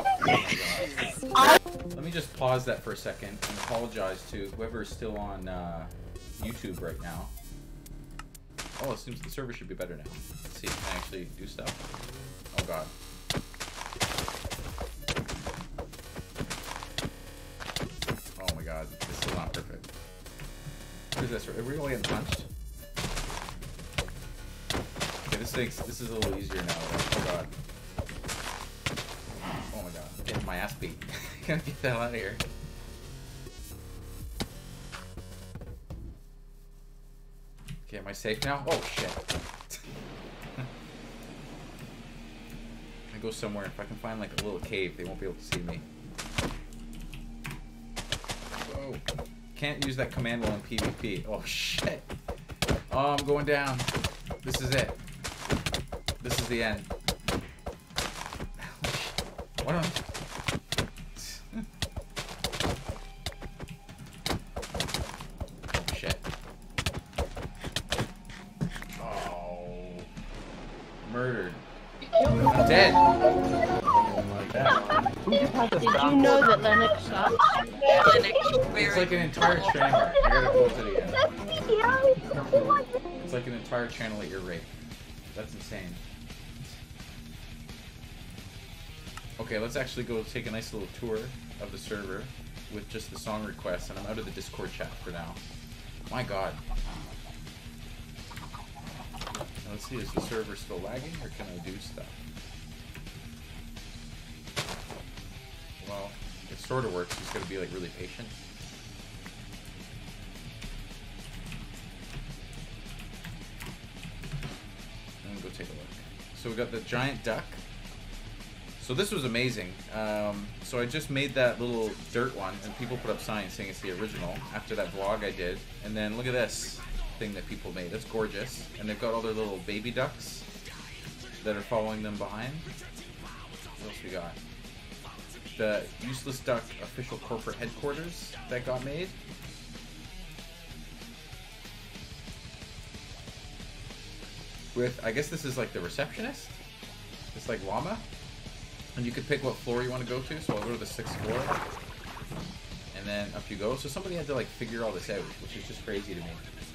Let me just pause that for a second and apologize to whoever is still on uh, YouTube right now. Oh, it seems the server should be better now. Let's see, can I actually do stuff? Oh god. Oh my god, this is not perfect. What is this? Are we all getting punched? Okay, this thing's, this is a little easier now. Oh god. Oh my god, I'm getting my ass beat. Gotta get the hell out of here. Okay, am I safe now? Oh shit. I go somewhere. If I can find like a little cave, they won't be able to see me. Whoa. Can't use that command while in PvP. Oh shit. Oh, I'm going down. This is it. This is the end. What am I... Shit. Oh. Murdered. I'm dead. Did you know that Linux sucks? It's like an entire channel. I gotta close it again. It's like an entire channel at your rate. That's insane. Okay, let's actually go take a nice little tour of the server with just the song requests, and I'm out of the Discord chat for now. My god. Let's see, is the server still lagging, or can I do stuff? Well, it sort of works. Just gotta be like really patient. And go take a look. So we got the giant duck. So this was amazing. Um, so I just made that little dirt one, and people put up signs saying it's the original after that vlog I did. And then look at this thing that people made. It's gorgeous. And they've got all their little baby ducks that are following them behind. What else we got? The Useless Duck official corporate headquarters that got made. With, I guess this is like the receptionist. It's like llama. And you could pick what floor you want to go to, so I'll go to the sixth floor. And then up you go. So somebody had to like figure all this out, which is just crazy to me.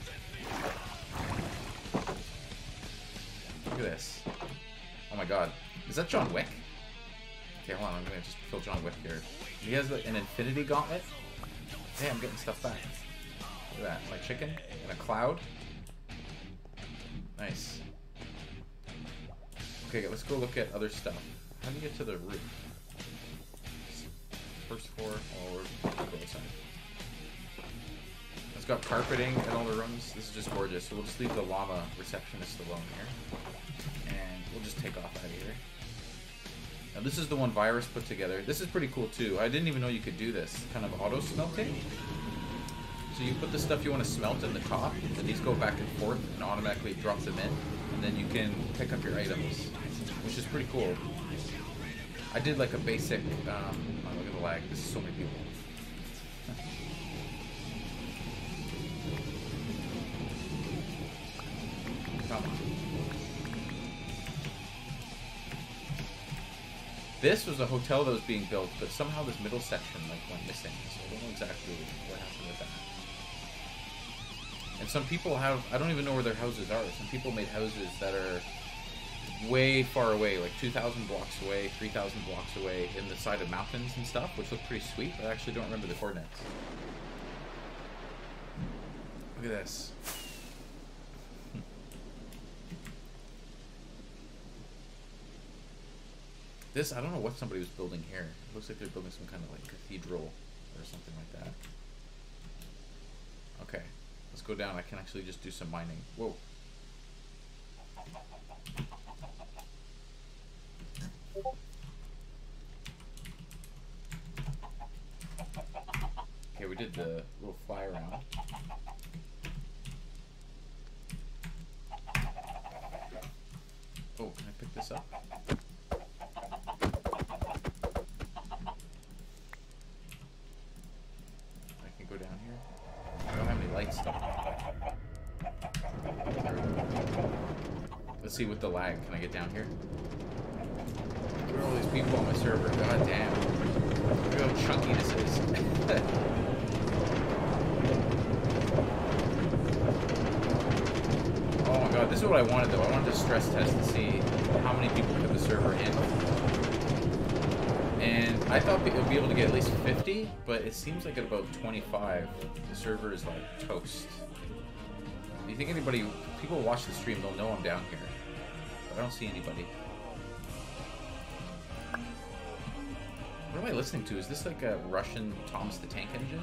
Look at this. Oh my god. Is that John Wick? Okay, hold on, I'm gonna just kill John Wick here. He has an infinity gauntlet. Hey, I'm getting stuff back. Look at that, my chicken and a cloud. Nice. Okay, let's go look at other stuff. How do you get to the roof? First floor, oh, we're go outside. It's got carpeting in all the rooms. This is just gorgeous. So we'll just leave the llama receptionist alone here. And we'll just take off out of here. Now this is the one Virus put together. This is pretty cool too. I didn't even know you could do this. Kind of auto smelting. So you put the stuff you want to smelt in the top, and these go back and forth and automatically drop them in. And then you can pick up your items, which is pretty cool. I did like a basic, um, oh, look at the lag. This is so many people. Come on. This was a hotel that was being built, but somehow this middle section like went missing, so I don't know exactly what happened with that. And some people have, I don't even know where their houses are. Some people made houses that are way far away, like two thousand blocks away, three thousand blocks away in the side of mountains and stuff, which look pretty sweet, but I actually don't remember the coordinates. Look at this. This, I don't know what somebody was building here. It looks like they're building some kind of like cathedral or something like that. Okay, let's go down. I can actually just do some mining. Whoa. Okay, we did the little fly around. Oh, can I pick this up? I can go down here. I don't have any lights though. Let's see with the lag. Can I get down here? Look at all these people on my server. God damn. Look at how chunky this is. Oh my god, this is what I wanted though. I wanted to stress test to see how many people could the server handle. And I thought it would be able to get at least fifty, but it seems like at about twenty-five, the server is like toast. Do you think anybody, people watch the stream, they'll know I'm down here. But I don't see anybody. What am I listening to? Is this like a Russian Thomas the Tank Engine?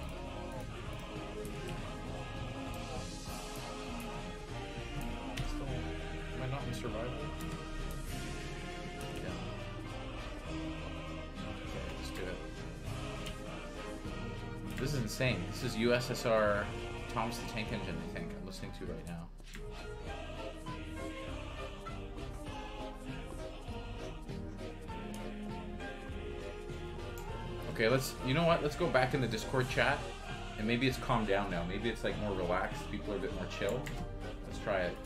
Still, am I not in survival? Yeah. Okay, let's do it. This is insane. This is U S S R Thomas the Tank Engine, I think, I'm listening to right now. Okay, let's, you know what, let's go back in the Discord chat, and maybe it's calmed down now. Maybe it's like more relaxed, people are a bit more chill. Let's try it.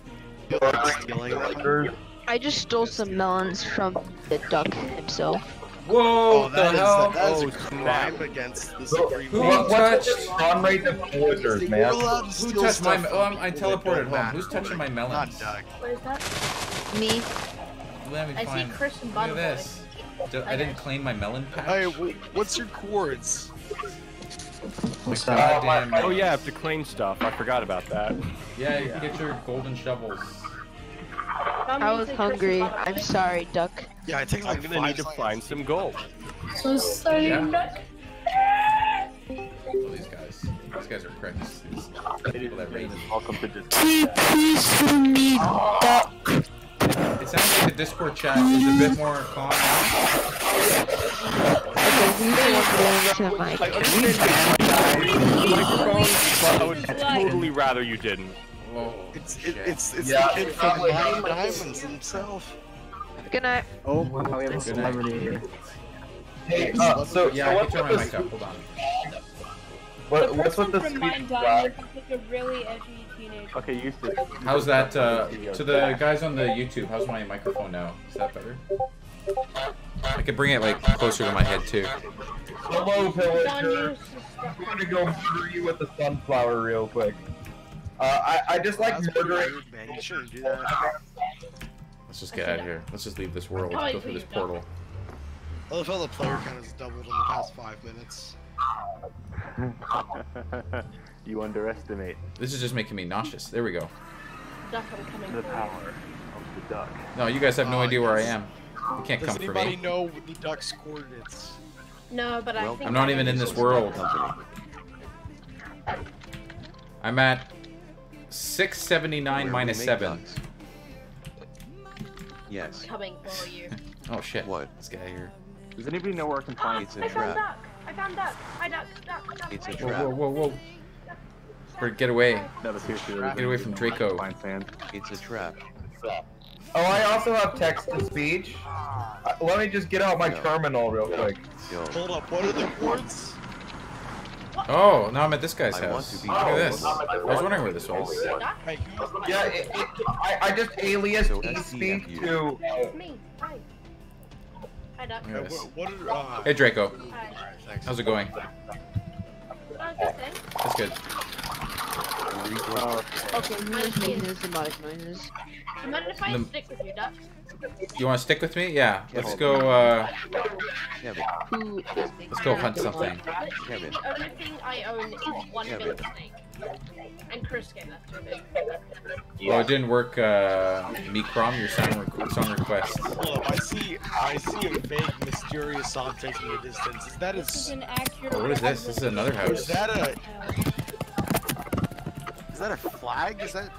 I just stole some melons from the duck himself. Whoa, Oh, that the is, hell? that is Oh, a crime against the Supreme Who Court. touched? Spawn rate of villagers, man. Who touched my, oh, I'm, I teleported home. Who's touching my melons? What is that? Me. Let me I see find, Chris and look Bottom at this. Do- I didn't claim my melon patch. Hey, wh- what's your chords? What's God that? damn Oh it. yeah, I have to claim stuff. I forgot about that. Yeah, you can get your golden shovels. I was hungry. I'm sorry, duck. Yeah, I take like I'm gonna need to find some gold. So sorry, Yeah. duck. Oh, these guys. These guys are pricks. These people that raid. Welcome to Discord. Please for me, duck. It sounds like the Discord chat is a bit more calm now. Okay, who's the one going to the mic? I understand you microphone, but I would totally rather you didn't. Whoa. It's it, it's it's Yeah, the kid from Nine Diamonds himself. Good night. Oh, wow, we have a Good night. celebrity here. Hey, uh, so, Yeah, so I can what's turn with my the mic up. Hold on. what, what's with the From sweet Nine swag? Diamonds is like a really edgy teenager. Okay, you said. How's that, uh, to the guys on the YouTube, how's my microphone now? Is that better? I could bring it, like, closer to my head, too. Hello, villager. I'm gonna go murder you with the sunflower real quick. Uh, I, I just like That's pretty murdering. rude, man. You shouldn't do that. Let's just get out of here. Let's just leave this world. Go through this portal. I love how the player count has doubled in the past five minutes. You underestimate This is just making me nauseous. There we go. Duck, I'm coming the for you. power of the duck. No, you guys have no Uh, idea where I does- am. You can't Does come for anybody me. know the duck's coordinates? No, but I think I'm not even in this world. I'm at six seventy-nine minus seven. Yes. coming for you. Oh shit. What? Let's get out of here. Does anybody know where I can find It's I a found trap. duck. I found duck. Hi duck. Duck. Duck. It's a wait. Whoa, trap. whoa, whoa, whoa. Bert, get away. Never seriously. Get away from Draco. Find sand. It's a trap. Oh, I also have text to speech. Uh, let me just get out my terminal real quick. Yo. Hold up, what are the chords? Oh, now I'm at this guy's I want house. to be- Look at this. I was wondering where this was. Hey, Yeah, it, it, I, I just aliased So e-speak S D F U. to. It's me. Hi. Hi duck. Look at what, this. what are, uh... Hey Draco. Hi. Thanks. How's it going? Oh, good thing. That's good. Okay, who is making those demonic noises? You mind if I The- stick with you, duck? You want to stick with me? Yeah. Let's go. Uh, Kevin. Who is making let's go hunt the something. demonic- Kevin. The only thing I own is one Yeah, big but- snake. And Chris gave that to me. Oh, it didn't work. Uh, Mikrom, your song, requ song request. Hold up, I see, I see a vague, mysterious object in the distance. Is that a... This is an accurate. Oh, what is this? This is another Is house. that a... Is that a flag? Is that...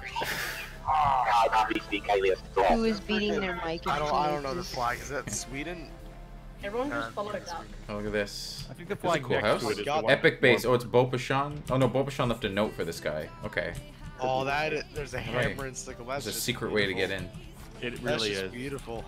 Who is beating their mic? I don't, I don't know the noises? flag. Is that Sweden? Everyone just follow duck. Oh, look at this. I think the This is a flag cool next house. to it is the one. Epic base. Oh, it's Bopashan. Oh no, Bopashan left a note for this guy. Okay. Oh, that is, there's a Right. hammer and sickle. That's There's a just secret way to get beautiful. in. It That's really just is. beautiful.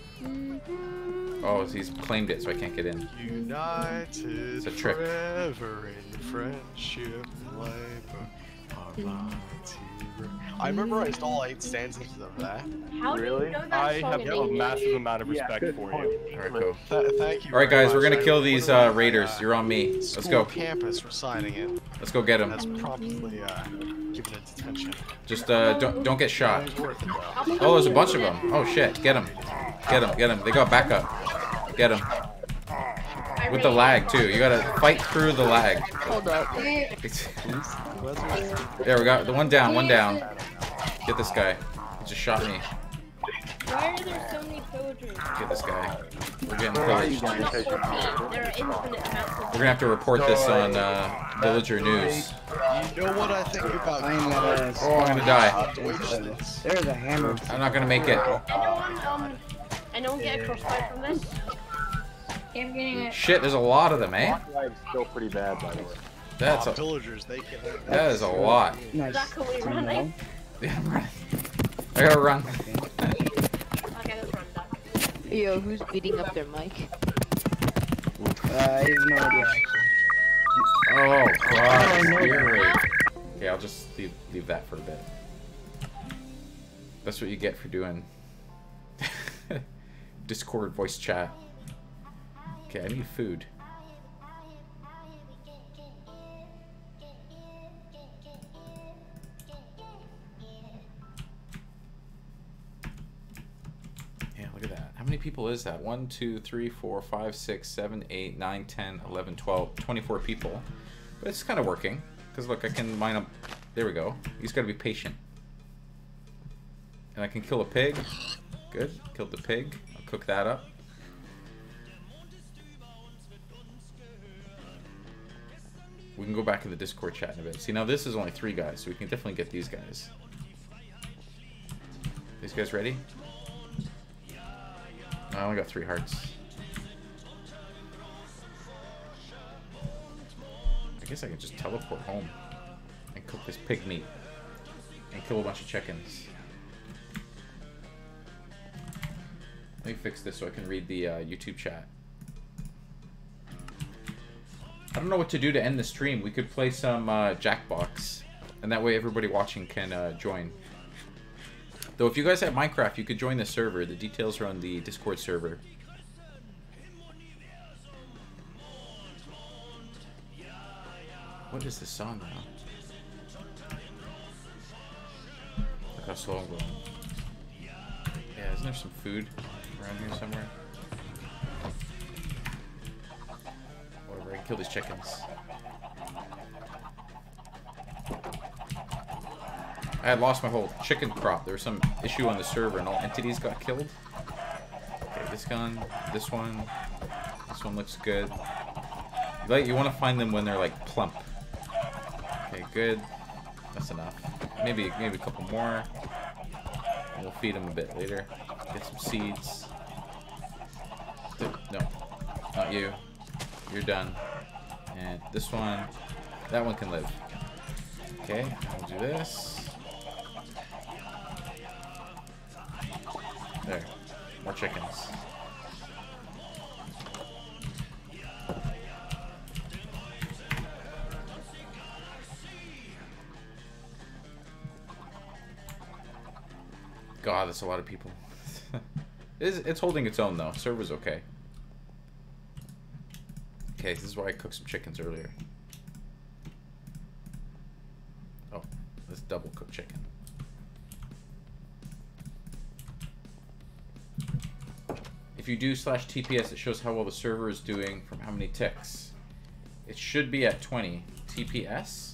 Oh, he's claimed it, so I can't get in. United It's a trick. forever in friendship, labor, poverty. I memorized all eight stanzas of that. How do Really? you know that I song have in a English? massive amount of respect for you. Alright, cool. Th thank you. Alright, very guys, we're much. gonna I- kill what these do uh, I, raiders. uh, You're on me. Let's school go. campus reciting it. Let's go get them. That's promptly uh, given its attention. Just uh, don't don't get shot. It's worth it though. Oh, there's a bunch of them. Oh shit, get them. Get them, get them. They got backup. Get them. With the lag too. You gotta fight through the lag. Hold up. There we go. The one down, one down. Get this guy. He just shot me. Why are there so many pillagers? Get this guy. We're getting Where are you pillaged. going? There are infinite amounts of. We're gonna have to report this on uh, Villager News. You know what I think about I'm gonna- Oh, I'm gonna die. There's a hammer. I'm not gonna make it. Anyone, um, anyone get a crossfire from this? I'm getting it. Shit, there's a lot of them, eh? Life's still pretty bad, by the way. That's uh, a, villagers. They can. that is a lot. Nice. Duck, are we running? Yeah, I'm running. I gotta run. Okay, let's run, duck. Yo, who's beating up their mic? Uh, I have no idea actually. Oh god, spear raid. Okay, I'll just leave leave that for a bit. That's what you get for doing Discord voice chat. Okay, I need food. Yeah, look at that. How many people is that? one, two, three, four, five, six, seven, eight, nine, ten, eleven, twelve, twenty-four people. But it's kind of working. Because look, I can mine up. There we go. You just gotta be patient. And I can kill a pig. Good. Killed the pig. I'll cook that up. We can go back in the Discord chat in a bit. See, now this is only three guys, so we can definitely get these guys. These guys ready? No, I only got three hearts. I guess I can just teleport home and cook this pig meat and kill a bunch of chickens. Let me fix this so I can read the uh, YouTube chat. I don't know what to do to end the stream. We could play some uh, Jackbox, and that way everybody watching can uh, join. Though if you guys have Minecraft, you could join the server. The details are on the Discord server. What is this song now? Look how slow I'm going. Yeah, isn't there some food around here somewhere? Whatever, I can kill these chickens. I had lost my whole chicken crop. There was some issue on the server and all entities got killed. Okay, this gun, this one, this one looks good. Like, you want to find them when they're like plump. Okay, good. That's enough. Maybe maybe a couple more. And we'll feed them a bit later. Get some seeds. No, not you. You're done. And this one, that one can live. Okay, I'll do this. There, more chickens. God, that's a lot of people. it's, it's holding its own though. Server's okay. Okay, this is why I cooked some chickens earlier. Oh, let's double cook chicken. If you do slash T P S, it shows how well the server is doing from how many ticks. It should be at twenty. T P S?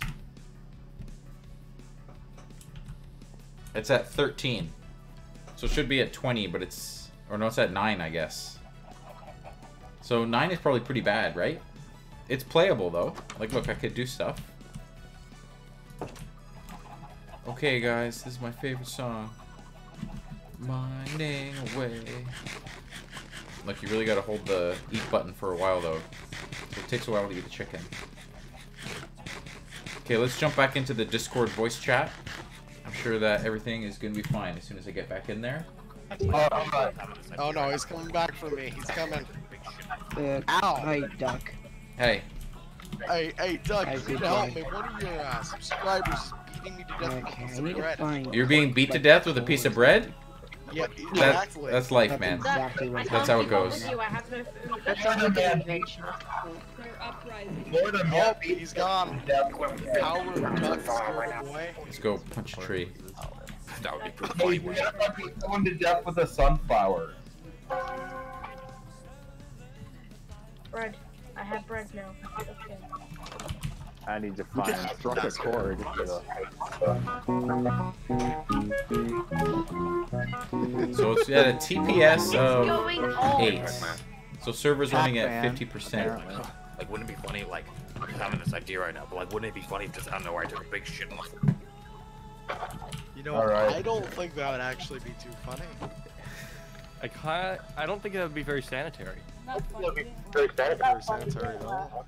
It's at thirteen. So it should be at twenty, but it's... Or no, it's at nine, I guess. So nine is probably pretty bad, right? It's playable, though. Like, look, I could do stuff. Okay, guys, this is my favorite song. Mining away. Look, you really gotta hold the eat button for a while, though. So it takes a while to eat the chicken. Okay, let's jump back into the Discord voice chat. I'm sure that everything is gonna be fine as soon as I get back in there. Oh, oh, oh no, he's coming back for me. He's coming. Uh, Ow! Hey, Duck. Hey. Hey, hey, Doug, Hey, you need good to help guy. me. One of your uh, subscribers beating me to death with a Okay, piece I of need to bread. find. You're being beat to death with a piece of bread? Yeah, That, exactly. that's life, That's man. exactly what That's how it goes. That's all the invention. Oh, he's gone. Power of Duck scared away. Let's go punch a tree. That would be pretty Hey, funny. you might be going to death with a sunflower. Bread. I have bread now. Okay. I need to find struck a chord. So it's at a T P S of going on? eight. So server's running at fifty percent. Like, wouldn't it be funny, like, I'm having this idea right now, but like, wouldn't it be funny if just out of nowhere I took a big shit and like... You know, All right. I don't think that would actually be too funny. I can't, I don't think that would be very sanitary. Not funny. Very sanitary at all.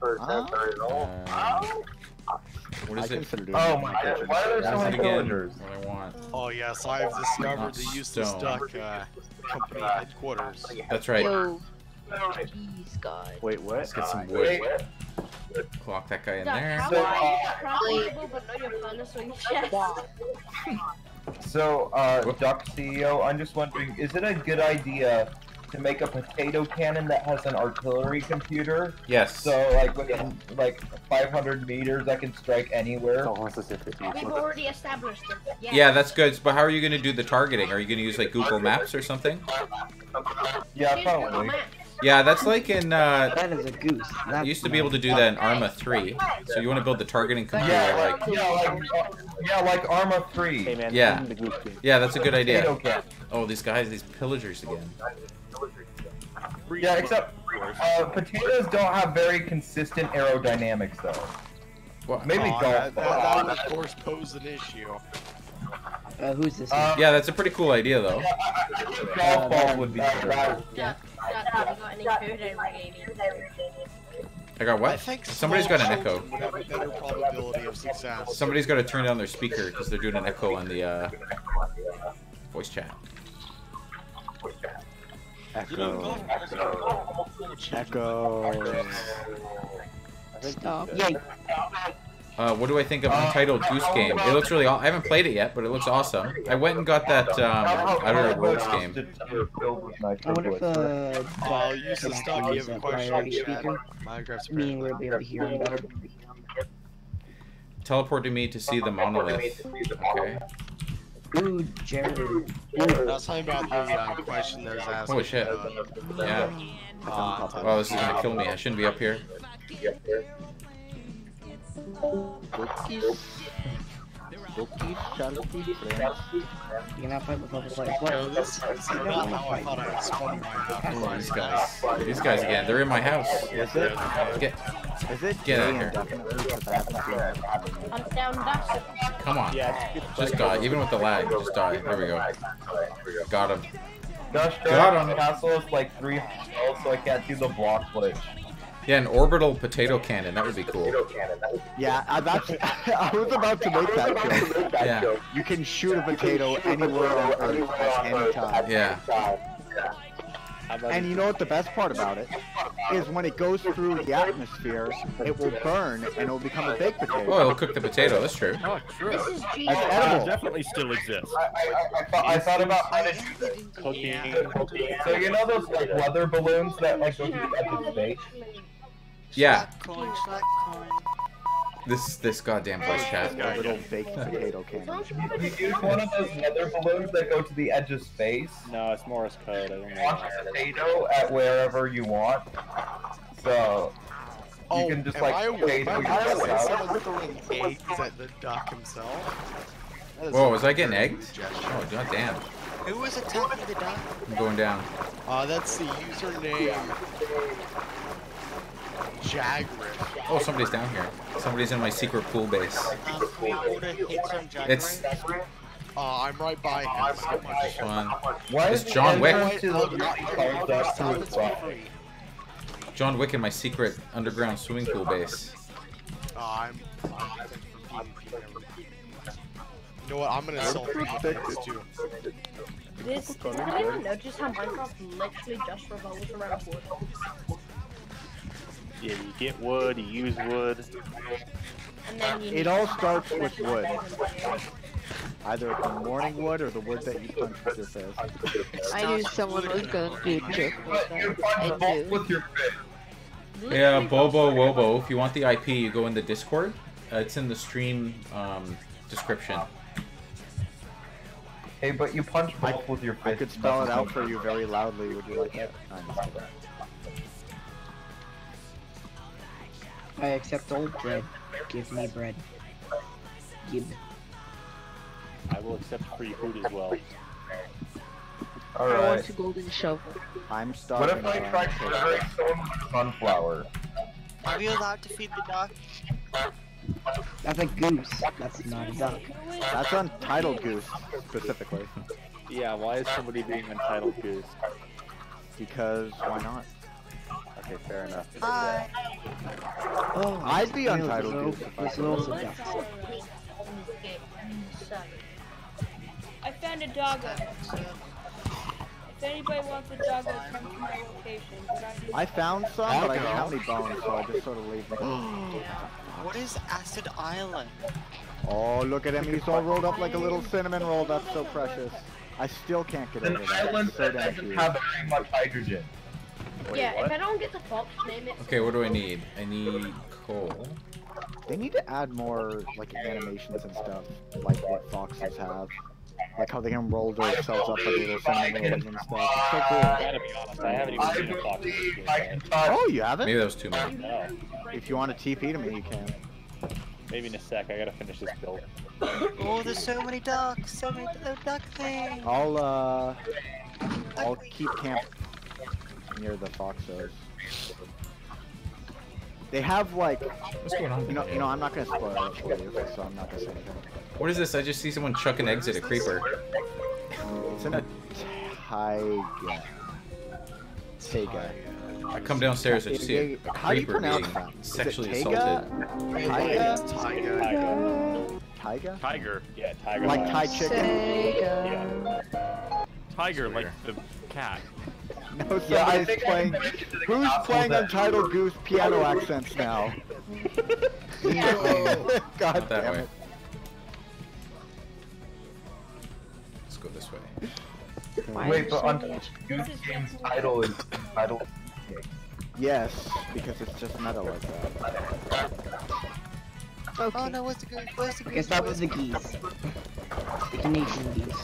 Uh, what is I it? considered it Oh in my my god, kitchen. why are there so What is many it again? villagers? What I want. Oh yes, I've discovered Not the useless stone. duck uh, company headquarters. That's right. Yo, jeez, God. Wait, what? Let's get some Wait, wood. Clock that guy in Duck, there. how So, are uh, you profitable but know your furnace on your chest? So, uh, Duck C E O, I'm just wondering, is it a good idea to make a potato cannon that has an artillery computer? Yes. So, like, within, like, five hundred meters, I can strike anywhere? We've already established it. Yeah. Yeah, that's good. But how are you going to do the targeting? Are you going to use like Google Maps or something? Yeah, Use Google probably. Maps. Yeah, that's like in. Uh, That is a goose. I That's used to be able to do that in Arma three. So you want to build the targeting computer Yeah, like. like yeah, like uh, yeah, like Arma three. Hey man, Yeah. I'm the goose king. Yeah, that's a good idea. Potato can. Oh, these guys, these pillagers again. Yeah, except uh, potatoes don't have very consistent aerodynamics though. What? Maybe Oh, golf. that, that, that would of course pose an issue. Uh, who's this? Uh, Yeah, that's a pretty cool idea though. Golf ball would be Yeah. better. Yeah. I got I what? think Somebody's small got an echo. children would have a better probability of success. Somebody's got to turn down their speaker because they're doing an echo on the uh, voice chat. Echo. Echo. Stop. Yay. Uh, what do I think of Untitled Goose Game? It looks really. Aw I haven't played it yet, but it looks awesome. I went and got that um, Outer Worlds game. I wonder if uh, I'll use the stock you have a question priority in chat. speaker, Minecraft's meaning we'll be able to hear him better. Teleport to me to see the monolith. Okay. Ooh, Jared. I was talking about the uh, question that was asked. Holy shit. Uh, Yeah. uh, Wow, this is gonna kill me. I shouldn't be up here. Cookies. Cookies, sharkies, friends. You cannot fight with level players. no, What? this is not how I thought I was spawning my house. Oh, these guys. These guys again. They're in my house. Is it? Get, Is it? Get out of Yeah, here. Definitely, because I haven't seen it. I'm down that. come on. Yeah, it's Just die. Even with the lag, just die. There we go. Got him. Gosh, Got him. castle is like three health, so I can't do the block glitch. Yeah, an orbital potato cannon. That would be cool. Yeah, uh, that's. I was about to make that joke. Yeah. You can shoot a potato anywhere on Earth at any time. Yeah. And you know what the best part about it is when it goes through the atmosphere, it will burn and it will become a baked potato. Oh, it'll cook the potato. That's true. Oh, true. That's It edible. definitely still exists. I, I, I, thought, I thought about how to do this. Cooking. So you know those like weather balloons that like go to the edge of space? Yeah. Coin, slap coin. This this goddamn voice chat. A little baked potato cannon. You use one of those weather balloons that go to the edge of space. No, it's Morse code. I don't Launch a potato at wherever you want. So you Oh, can just am like I awake? potato Am I awake? yourself Someone out. throwing eggs at the duck himself? That is Whoa, a was I getting weird egged? gesture. Oh, goddamn. Who was attacking the duck? I'm going down. Uh, that's the username Jagriff. Oh, somebody's down here. Somebody's in my secret pool base. Um, we order hits on Jack. It's Uh, I'm right by him. So much. this one. Why It's is John the Wick. entrance to the called up to its side? John Wick in my secret underground swimming pool base. Uh, I'm. I'm for PvP, never mind. You know what? I'm gonna sell PvP too. This, does anyone notice how Minecraft literally just revolves around wood? Yeah, you get wood, you use wood. And then you It all starts with wood. Either the morning wood or the wood that you punch with your fist. I knew someone was gonna do a joke with that. I knew. With your fist. Yeah, Bobo Wobo. If you want the I P, you go in the Discord. Uh, it's in the stream um, description. Hey, but you punch both with your fist. I could spell it out for you very loudly. Would you like it? I accept old bread. Give me bread. Give. I will accept free food as well. I want Alright. a golden shovel. I'm What starving. if I tried murdering someone with sunflower? Are we allowed to feed the duck? That's a goose. That's not a duck. That's Untitled Goose, specifically. Yeah, why is somebody being Untitled Goose? Because why not? Okay, fair enough. Hi. Oh, I'd be you know, Untitled this little- Goose if I This could. little duck. I found a doggo. If anybody wants a doggo, come to my location. But I, I found some, but I didn't have any bones, so I just sort of leave them. What is Acid Island? Oh, look at him. He's all rolled up like a little cinnamon roll. That's so precious. I still can't get An over that. island It's so that damn doesn't cute. have very much hydrogen. yeah, if I don't get the fox, name it. Okay, what do I need? I need coal. They need to add more like animations and stuff, like what foxes have. Like how they can roll themselves up like little cinnamon rolls and stuff. It's so cool. I gotta be honest, I haven't even seen a fox in this game. Oh, you haven't? Maybe that was too many. No. If you want to T P to me, you can. Maybe in a sec, I gotta finish this build. Oh, there's so many ducks, so many little duck things. I'll, uh... I'll keep camp near the foxos. They have, like... What's going on? You know, you know I'm not gonna spoil it for you, so I'm not gonna say anything. What is this? I just see someone chuck an eggs at a creeper. It's in a taiga. Taiga. I come downstairs and see a, a How do you creeper being pronounce that? Is it sexually taiga? assaulted. Taiga? Tiger. Taiga? Tiger. Yeah, tiger. Like Thai chicken? Yeah. Tiger, like the cat. No, somebody's Yeah, I think I playing. can mention to the Who's council playing that- Untitled Goose piano accents now? God Not that damn way. it. Let's go this way. Wait, but on Goose Game's title is title. Yes, because it's just meta like that. Okay. Oh no, where's the goose? Where's the I goose? guess that was the geese. The Canadian geese.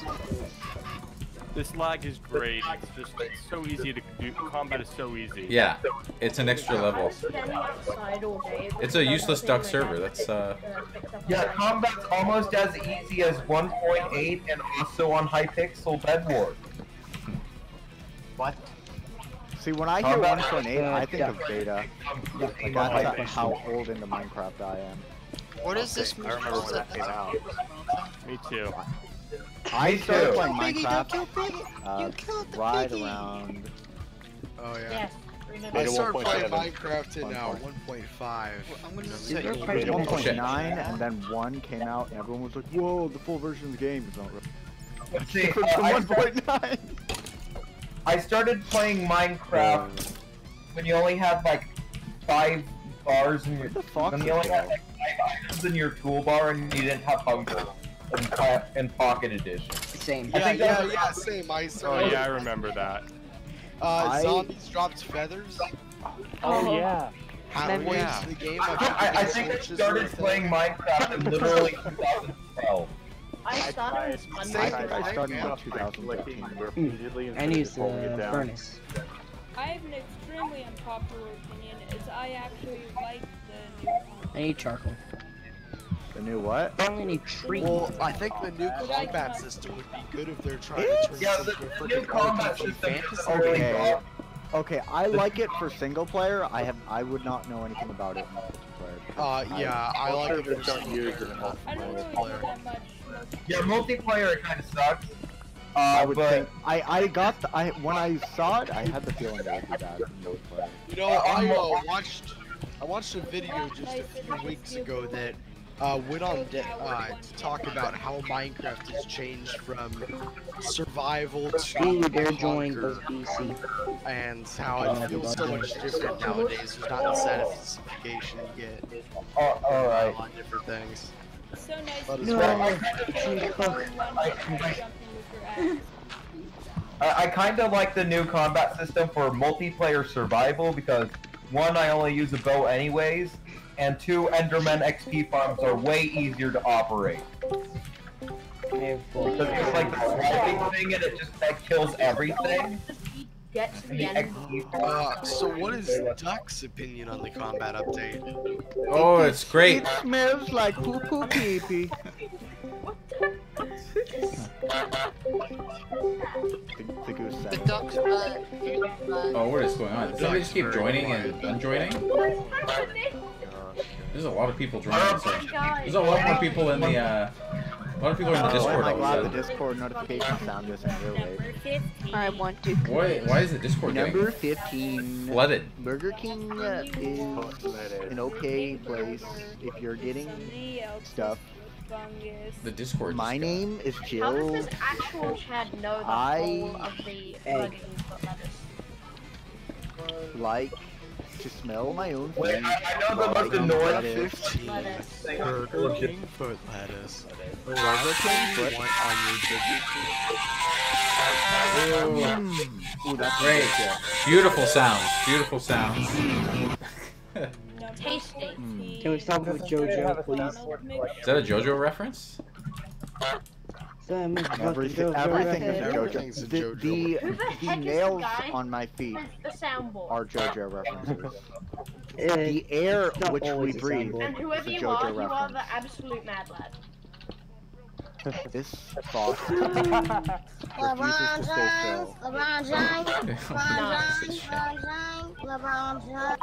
This lag is great. It's just it's so easy to do. Combat is so easy. Yeah, it's an extra level. It's a useless duck server. That's uh. Yeah, combat's almost as easy as one point eight and also on Hypixel Bedwars. What? See, when I hear Combat- one point eight, I think Yeah. of beta. Yeah, Like, that's how old into Minecraft I am. What is this? I remember when that came out. Me too. I started too. playing Piggy, don't kill Minecraft Piggy. uh, You killed the right piggy. around. Oh yeah. Yes. I started playing one point seven. Minecraft in uh, one point five. I'm gonna These say are you pretty one good. point nine, and then one came out, and everyone was like, "Whoa, the full version of the game is not Let's see, different uh, from I, one point nine." I started playing Minecraft when you only had like five bars in your. What the fuck? When you only had like five items in your toolbar and you didn't have hunger in, po- in Pocket Edition. Same. I Yeah, think yeah, that was- yeah, same. I Oh started. yeah, I remember that. Uh, I- zombies dropped feathers. Oh yeah. Halfway Yeah. into the game, I, I, I, I think I started playing Minecraft in literally two thousand twelve. I thought it was I fun. think I started in two thousand Clicking fifteen. repeatedly I instead need of holding it the down. furnace. I have an extremely unpopular opinion, is I actually like the new I need charcoal. The new what? I only need trees. Well, I think the new But I combat can't- system would be good if they're trying to turn Yeah, this the, into a the freaking new combat R P G system is fantasy. really Okay. good. Okay, I like it for single player. I have, I would not know anything about it in multiplayer. because Uh, yeah, I like it for Don't single use player. it. not I don't really know multiplayer. that much. Yeah, multiplayer kind of sucks. Uh, I would but think I, I got the, I when I saw it, I had the feeling that it would be bad in multiplayer. You know, I uh, watched I watched a video just a few weeks ago that uh, went on de- uh, to talk about how Minecraft has changed from survival to Ooh, they're joining conquer, both B C. and how it feels so much different nowadays. There's not the satisfaction you get. Oh, all right. A lot of different things. It's so nice But to it's see well, you I jumping I, with your ass. I, I kind of like the new combat system for multiplayer survival because one, I only use a bow anyways, and two, Enderman X P farms are way easier to operate. Because it's like the swiping thing and it just that kills everything. Get to And the the end. X P Uh, so what is Duck's opinion on the combat update? Oh, it's great. It smells like poo poo pee pee. The, the goose The said. ducks uh, Oh, what is going on? Does somebody just keep joining and unjoining? There's a lot of people joining. So there's a lot more people in the uh, a lot of people are in the Oh, Discord. am I all glad of the a sudden. Discord notification sound isn't real late. I want to. Why, why is the Discord Number getting fifteen. flooded? Burger King uh, is an okay place if you're getting stuff. The Discord. My just got- name is How does Jill. this actual Chad know the I whole of the egg. plugins for lettuce? Like to smell my own Wait, food. I, I know the while most I eat annoying lettuce. fifteen. Lettuce. Burger King foot lettuce. Burger Burger King King foot. want on your Burger Mm. Ooh, that's Great. good. Beautiful sounds. Beautiful sounds. Tasty. Can we stop with JoJo, please? Is that a JoJo reference? Is Them is Everything, fucking everything is JoJo. JoJo. Everything's a The, JoJo. the, Who the the heck is the nails guy on my feet with the soundboard? are JoJo references. Eh, The air it's not which we always a breathe soundboard. And is whoever a you are, JoJo you are reference. the absolute mad lad. This thought LeBron refuses to stay James, still. LeBron James, LeBron Nice. James, LeBron James, LeBron James.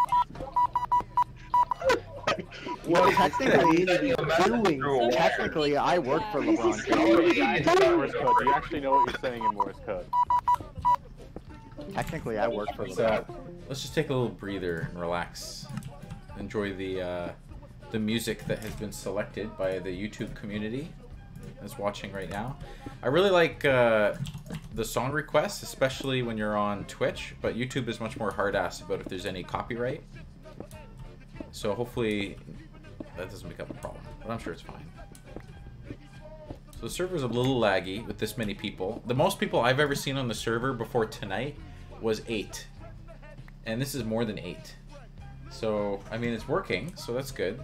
Well, technically, doing, technically, I work for LeBron James. Morse code. Do you actually know what you're saying in Morse code? Technically, I work for So, LeBron. let's just take a little breather and relax. Enjoy the uh, the music that has been selected by the YouTube community that's watching right now. I really like uh, the song requests, especially when you're on Twitch, but YouTube is much more hard-ass about if there's any copyright. So hopefully that doesn't become a problem, but I'm sure it's fine. So the server's a little laggy with this many people. The most people I've ever seen on the server before tonight was eight. And this is more than eight. So, I mean, it's working, so that's good.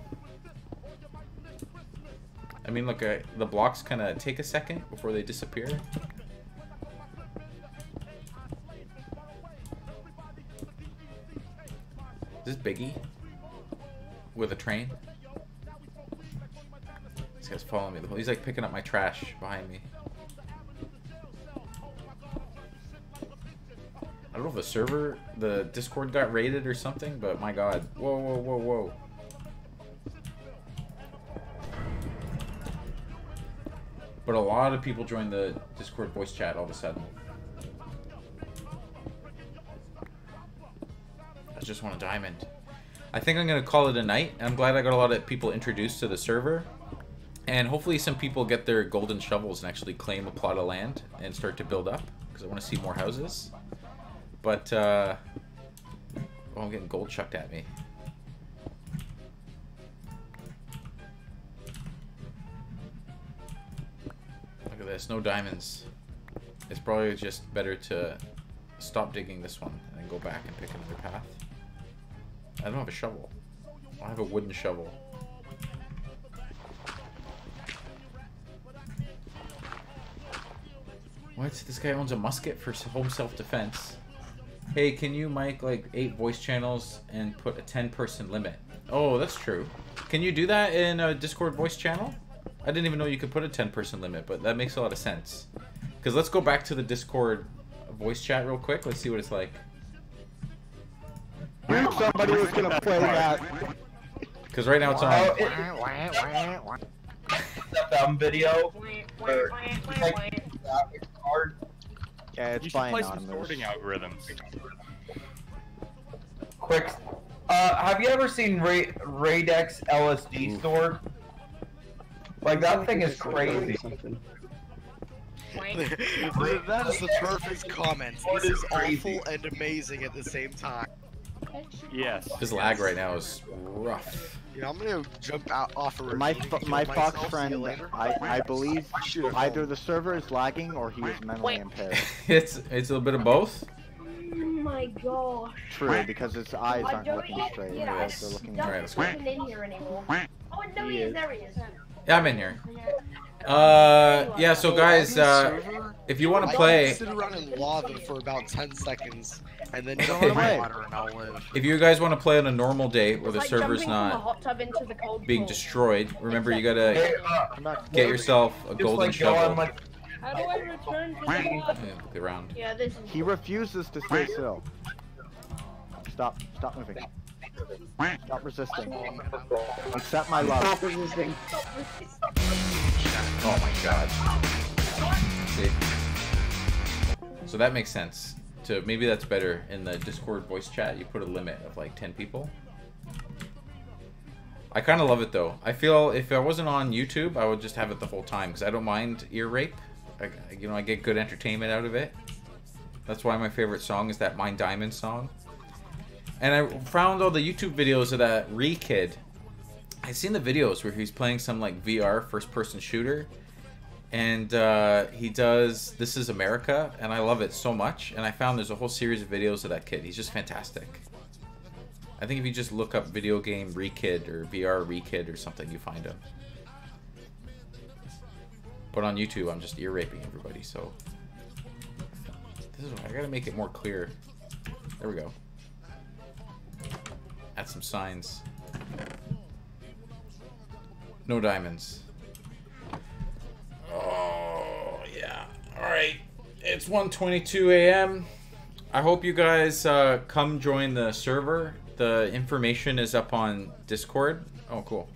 I mean, look, uh, the blocks kind of take a second before they disappear. Is this Biggie? With a train? This guy's following me. The whole- He's like picking up my trash behind me. I don't know if the server, the Discord got raided or something, but my god. Whoa, whoa, whoa, whoa. But a lot of people joined the Discord voice chat all of a sudden. I just want a diamond. I think I'm going to call it a night. I'm glad I got a lot of people introduced to the server. And hopefully some people get their golden shovels and actually claim a plot of land and start to build up. Because I want to see more houses. But, uh... oh, I'm getting gold chucked at me. Look at this, no diamonds. It's probably just better to stop digging this one and then go back and pick another path. I don't have a shovel. I have a wooden shovel. What? This guy owns a musket for home self-defense. Hey, can you mic like eight voice channels and put a ten person limit? Oh, that's true. Can you do that in a Discord voice channel? I didn't even know you could put a ten person limit, but that makes a lot of sense. Because let's go back to the Discord voice chat real quick. Let's see what it's like. Knew somebody was gonna play that. Because right now it's on. Oh, it- the thumb video where you take the graphics card. Yeah, it's You should by play some anonymous. sorting algorithms. Quick, uh, have you ever seen Ray Raydex L S D sword? Like that thing is crazy. That is the perfect comment. This is awful and amazing at the same time. Yes. This lag right now is rough. You know, I'm gonna jump out off a My ravine, fo kill my myself, fox see you friend, later. I, I believe Shoot at either home. the server is lagging or he is mentally impaired. it's it's a bit of both. Oh my gosh. True, because his eyes I aren't don't looking even- straight. yeah, They're, they're looking. Don't Alright, let's go. isn't in here anymore. Oh no, he, He is. is. There he is. Yeah, I'm in here. Uh, yeah. So guys, uh, if you want to I play, can sit around in lava for about ten seconds, and then Don't jump wanna in play. water and I'll live. if you guys want to play on a normal day where the It's like server's jumping from a not hot tub into the cold being pool. destroyed, remember you gotta Hey, uh, get yourself a just golden like go on shovel. like How do I return to the Yeah, lab? look around. Yeah, this is. He refuses to stay still. Stop, stop moving. Stop resisting. Accept my love. Stop resisting. Oh my god. See? So that makes sense. So maybe that's better in the Discord voice chat. You put a limit of like ten people. I kind of love it though. I feel if I wasn't on YouTube, I would just have it the whole time because I don't mind ear rape. I, you know, I get good entertainment out of it. That's why my favorite song is that Mine Diamond song. And I found all the YouTube videos of that Re kid. I've seen the videos where he's playing some like V R first-person shooter, and uh, he does This Is America, and I love it so much. And I found there's a whole series of videos of that kid. He's just fantastic. I think if you just look up video game Re kid or V R Re kid or something, you find him. But on YouTube, I'm just ear raping everybody. So this is I gotta make it more clear. There we go. Add some signs. No diamonds. Oh yeah. All right. It's one twenty-two a m I hope you guys uh, come join the server. The information is up on Discord. Oh, cool.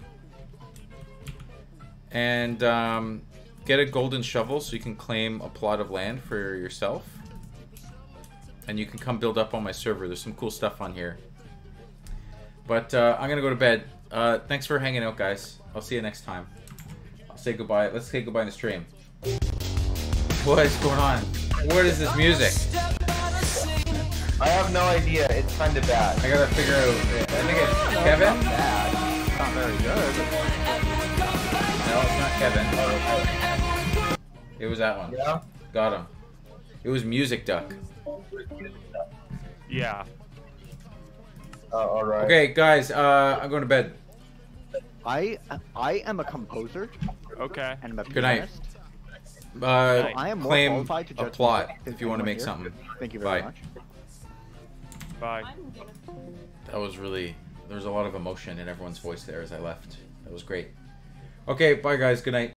And um, get a golden shovel so you can claim a plot of land for yourself. And you can come build up on my server. There's some cool stuff on here. But uh, I'm gonna go to bed. Uh, thanks for hanging out, guys. I'll see you next time. I'll say goodbye. Let's say goodbye in the stream. What is going on? What is this music? I have no idea. It's kind of bad. I gotta figure out. I think it's Kevin. Not bad. Not very good. No, it's not Kevin. It was that one. Yeah. Got him. It was Music Duck. Yeah. Uh, all right. Okay, guys. Uh, I'm going to bed. I I am a composer. Okay. And I'm a Good night. pianist. Uh, I am more claim qualified to a judge plot music than if you want to anyone make here. something. Thank you very Bye. much. Bye. That was really. There was a lot of emotion in everyone's voice there as I left. That was great. Okay, bye guys. Good night.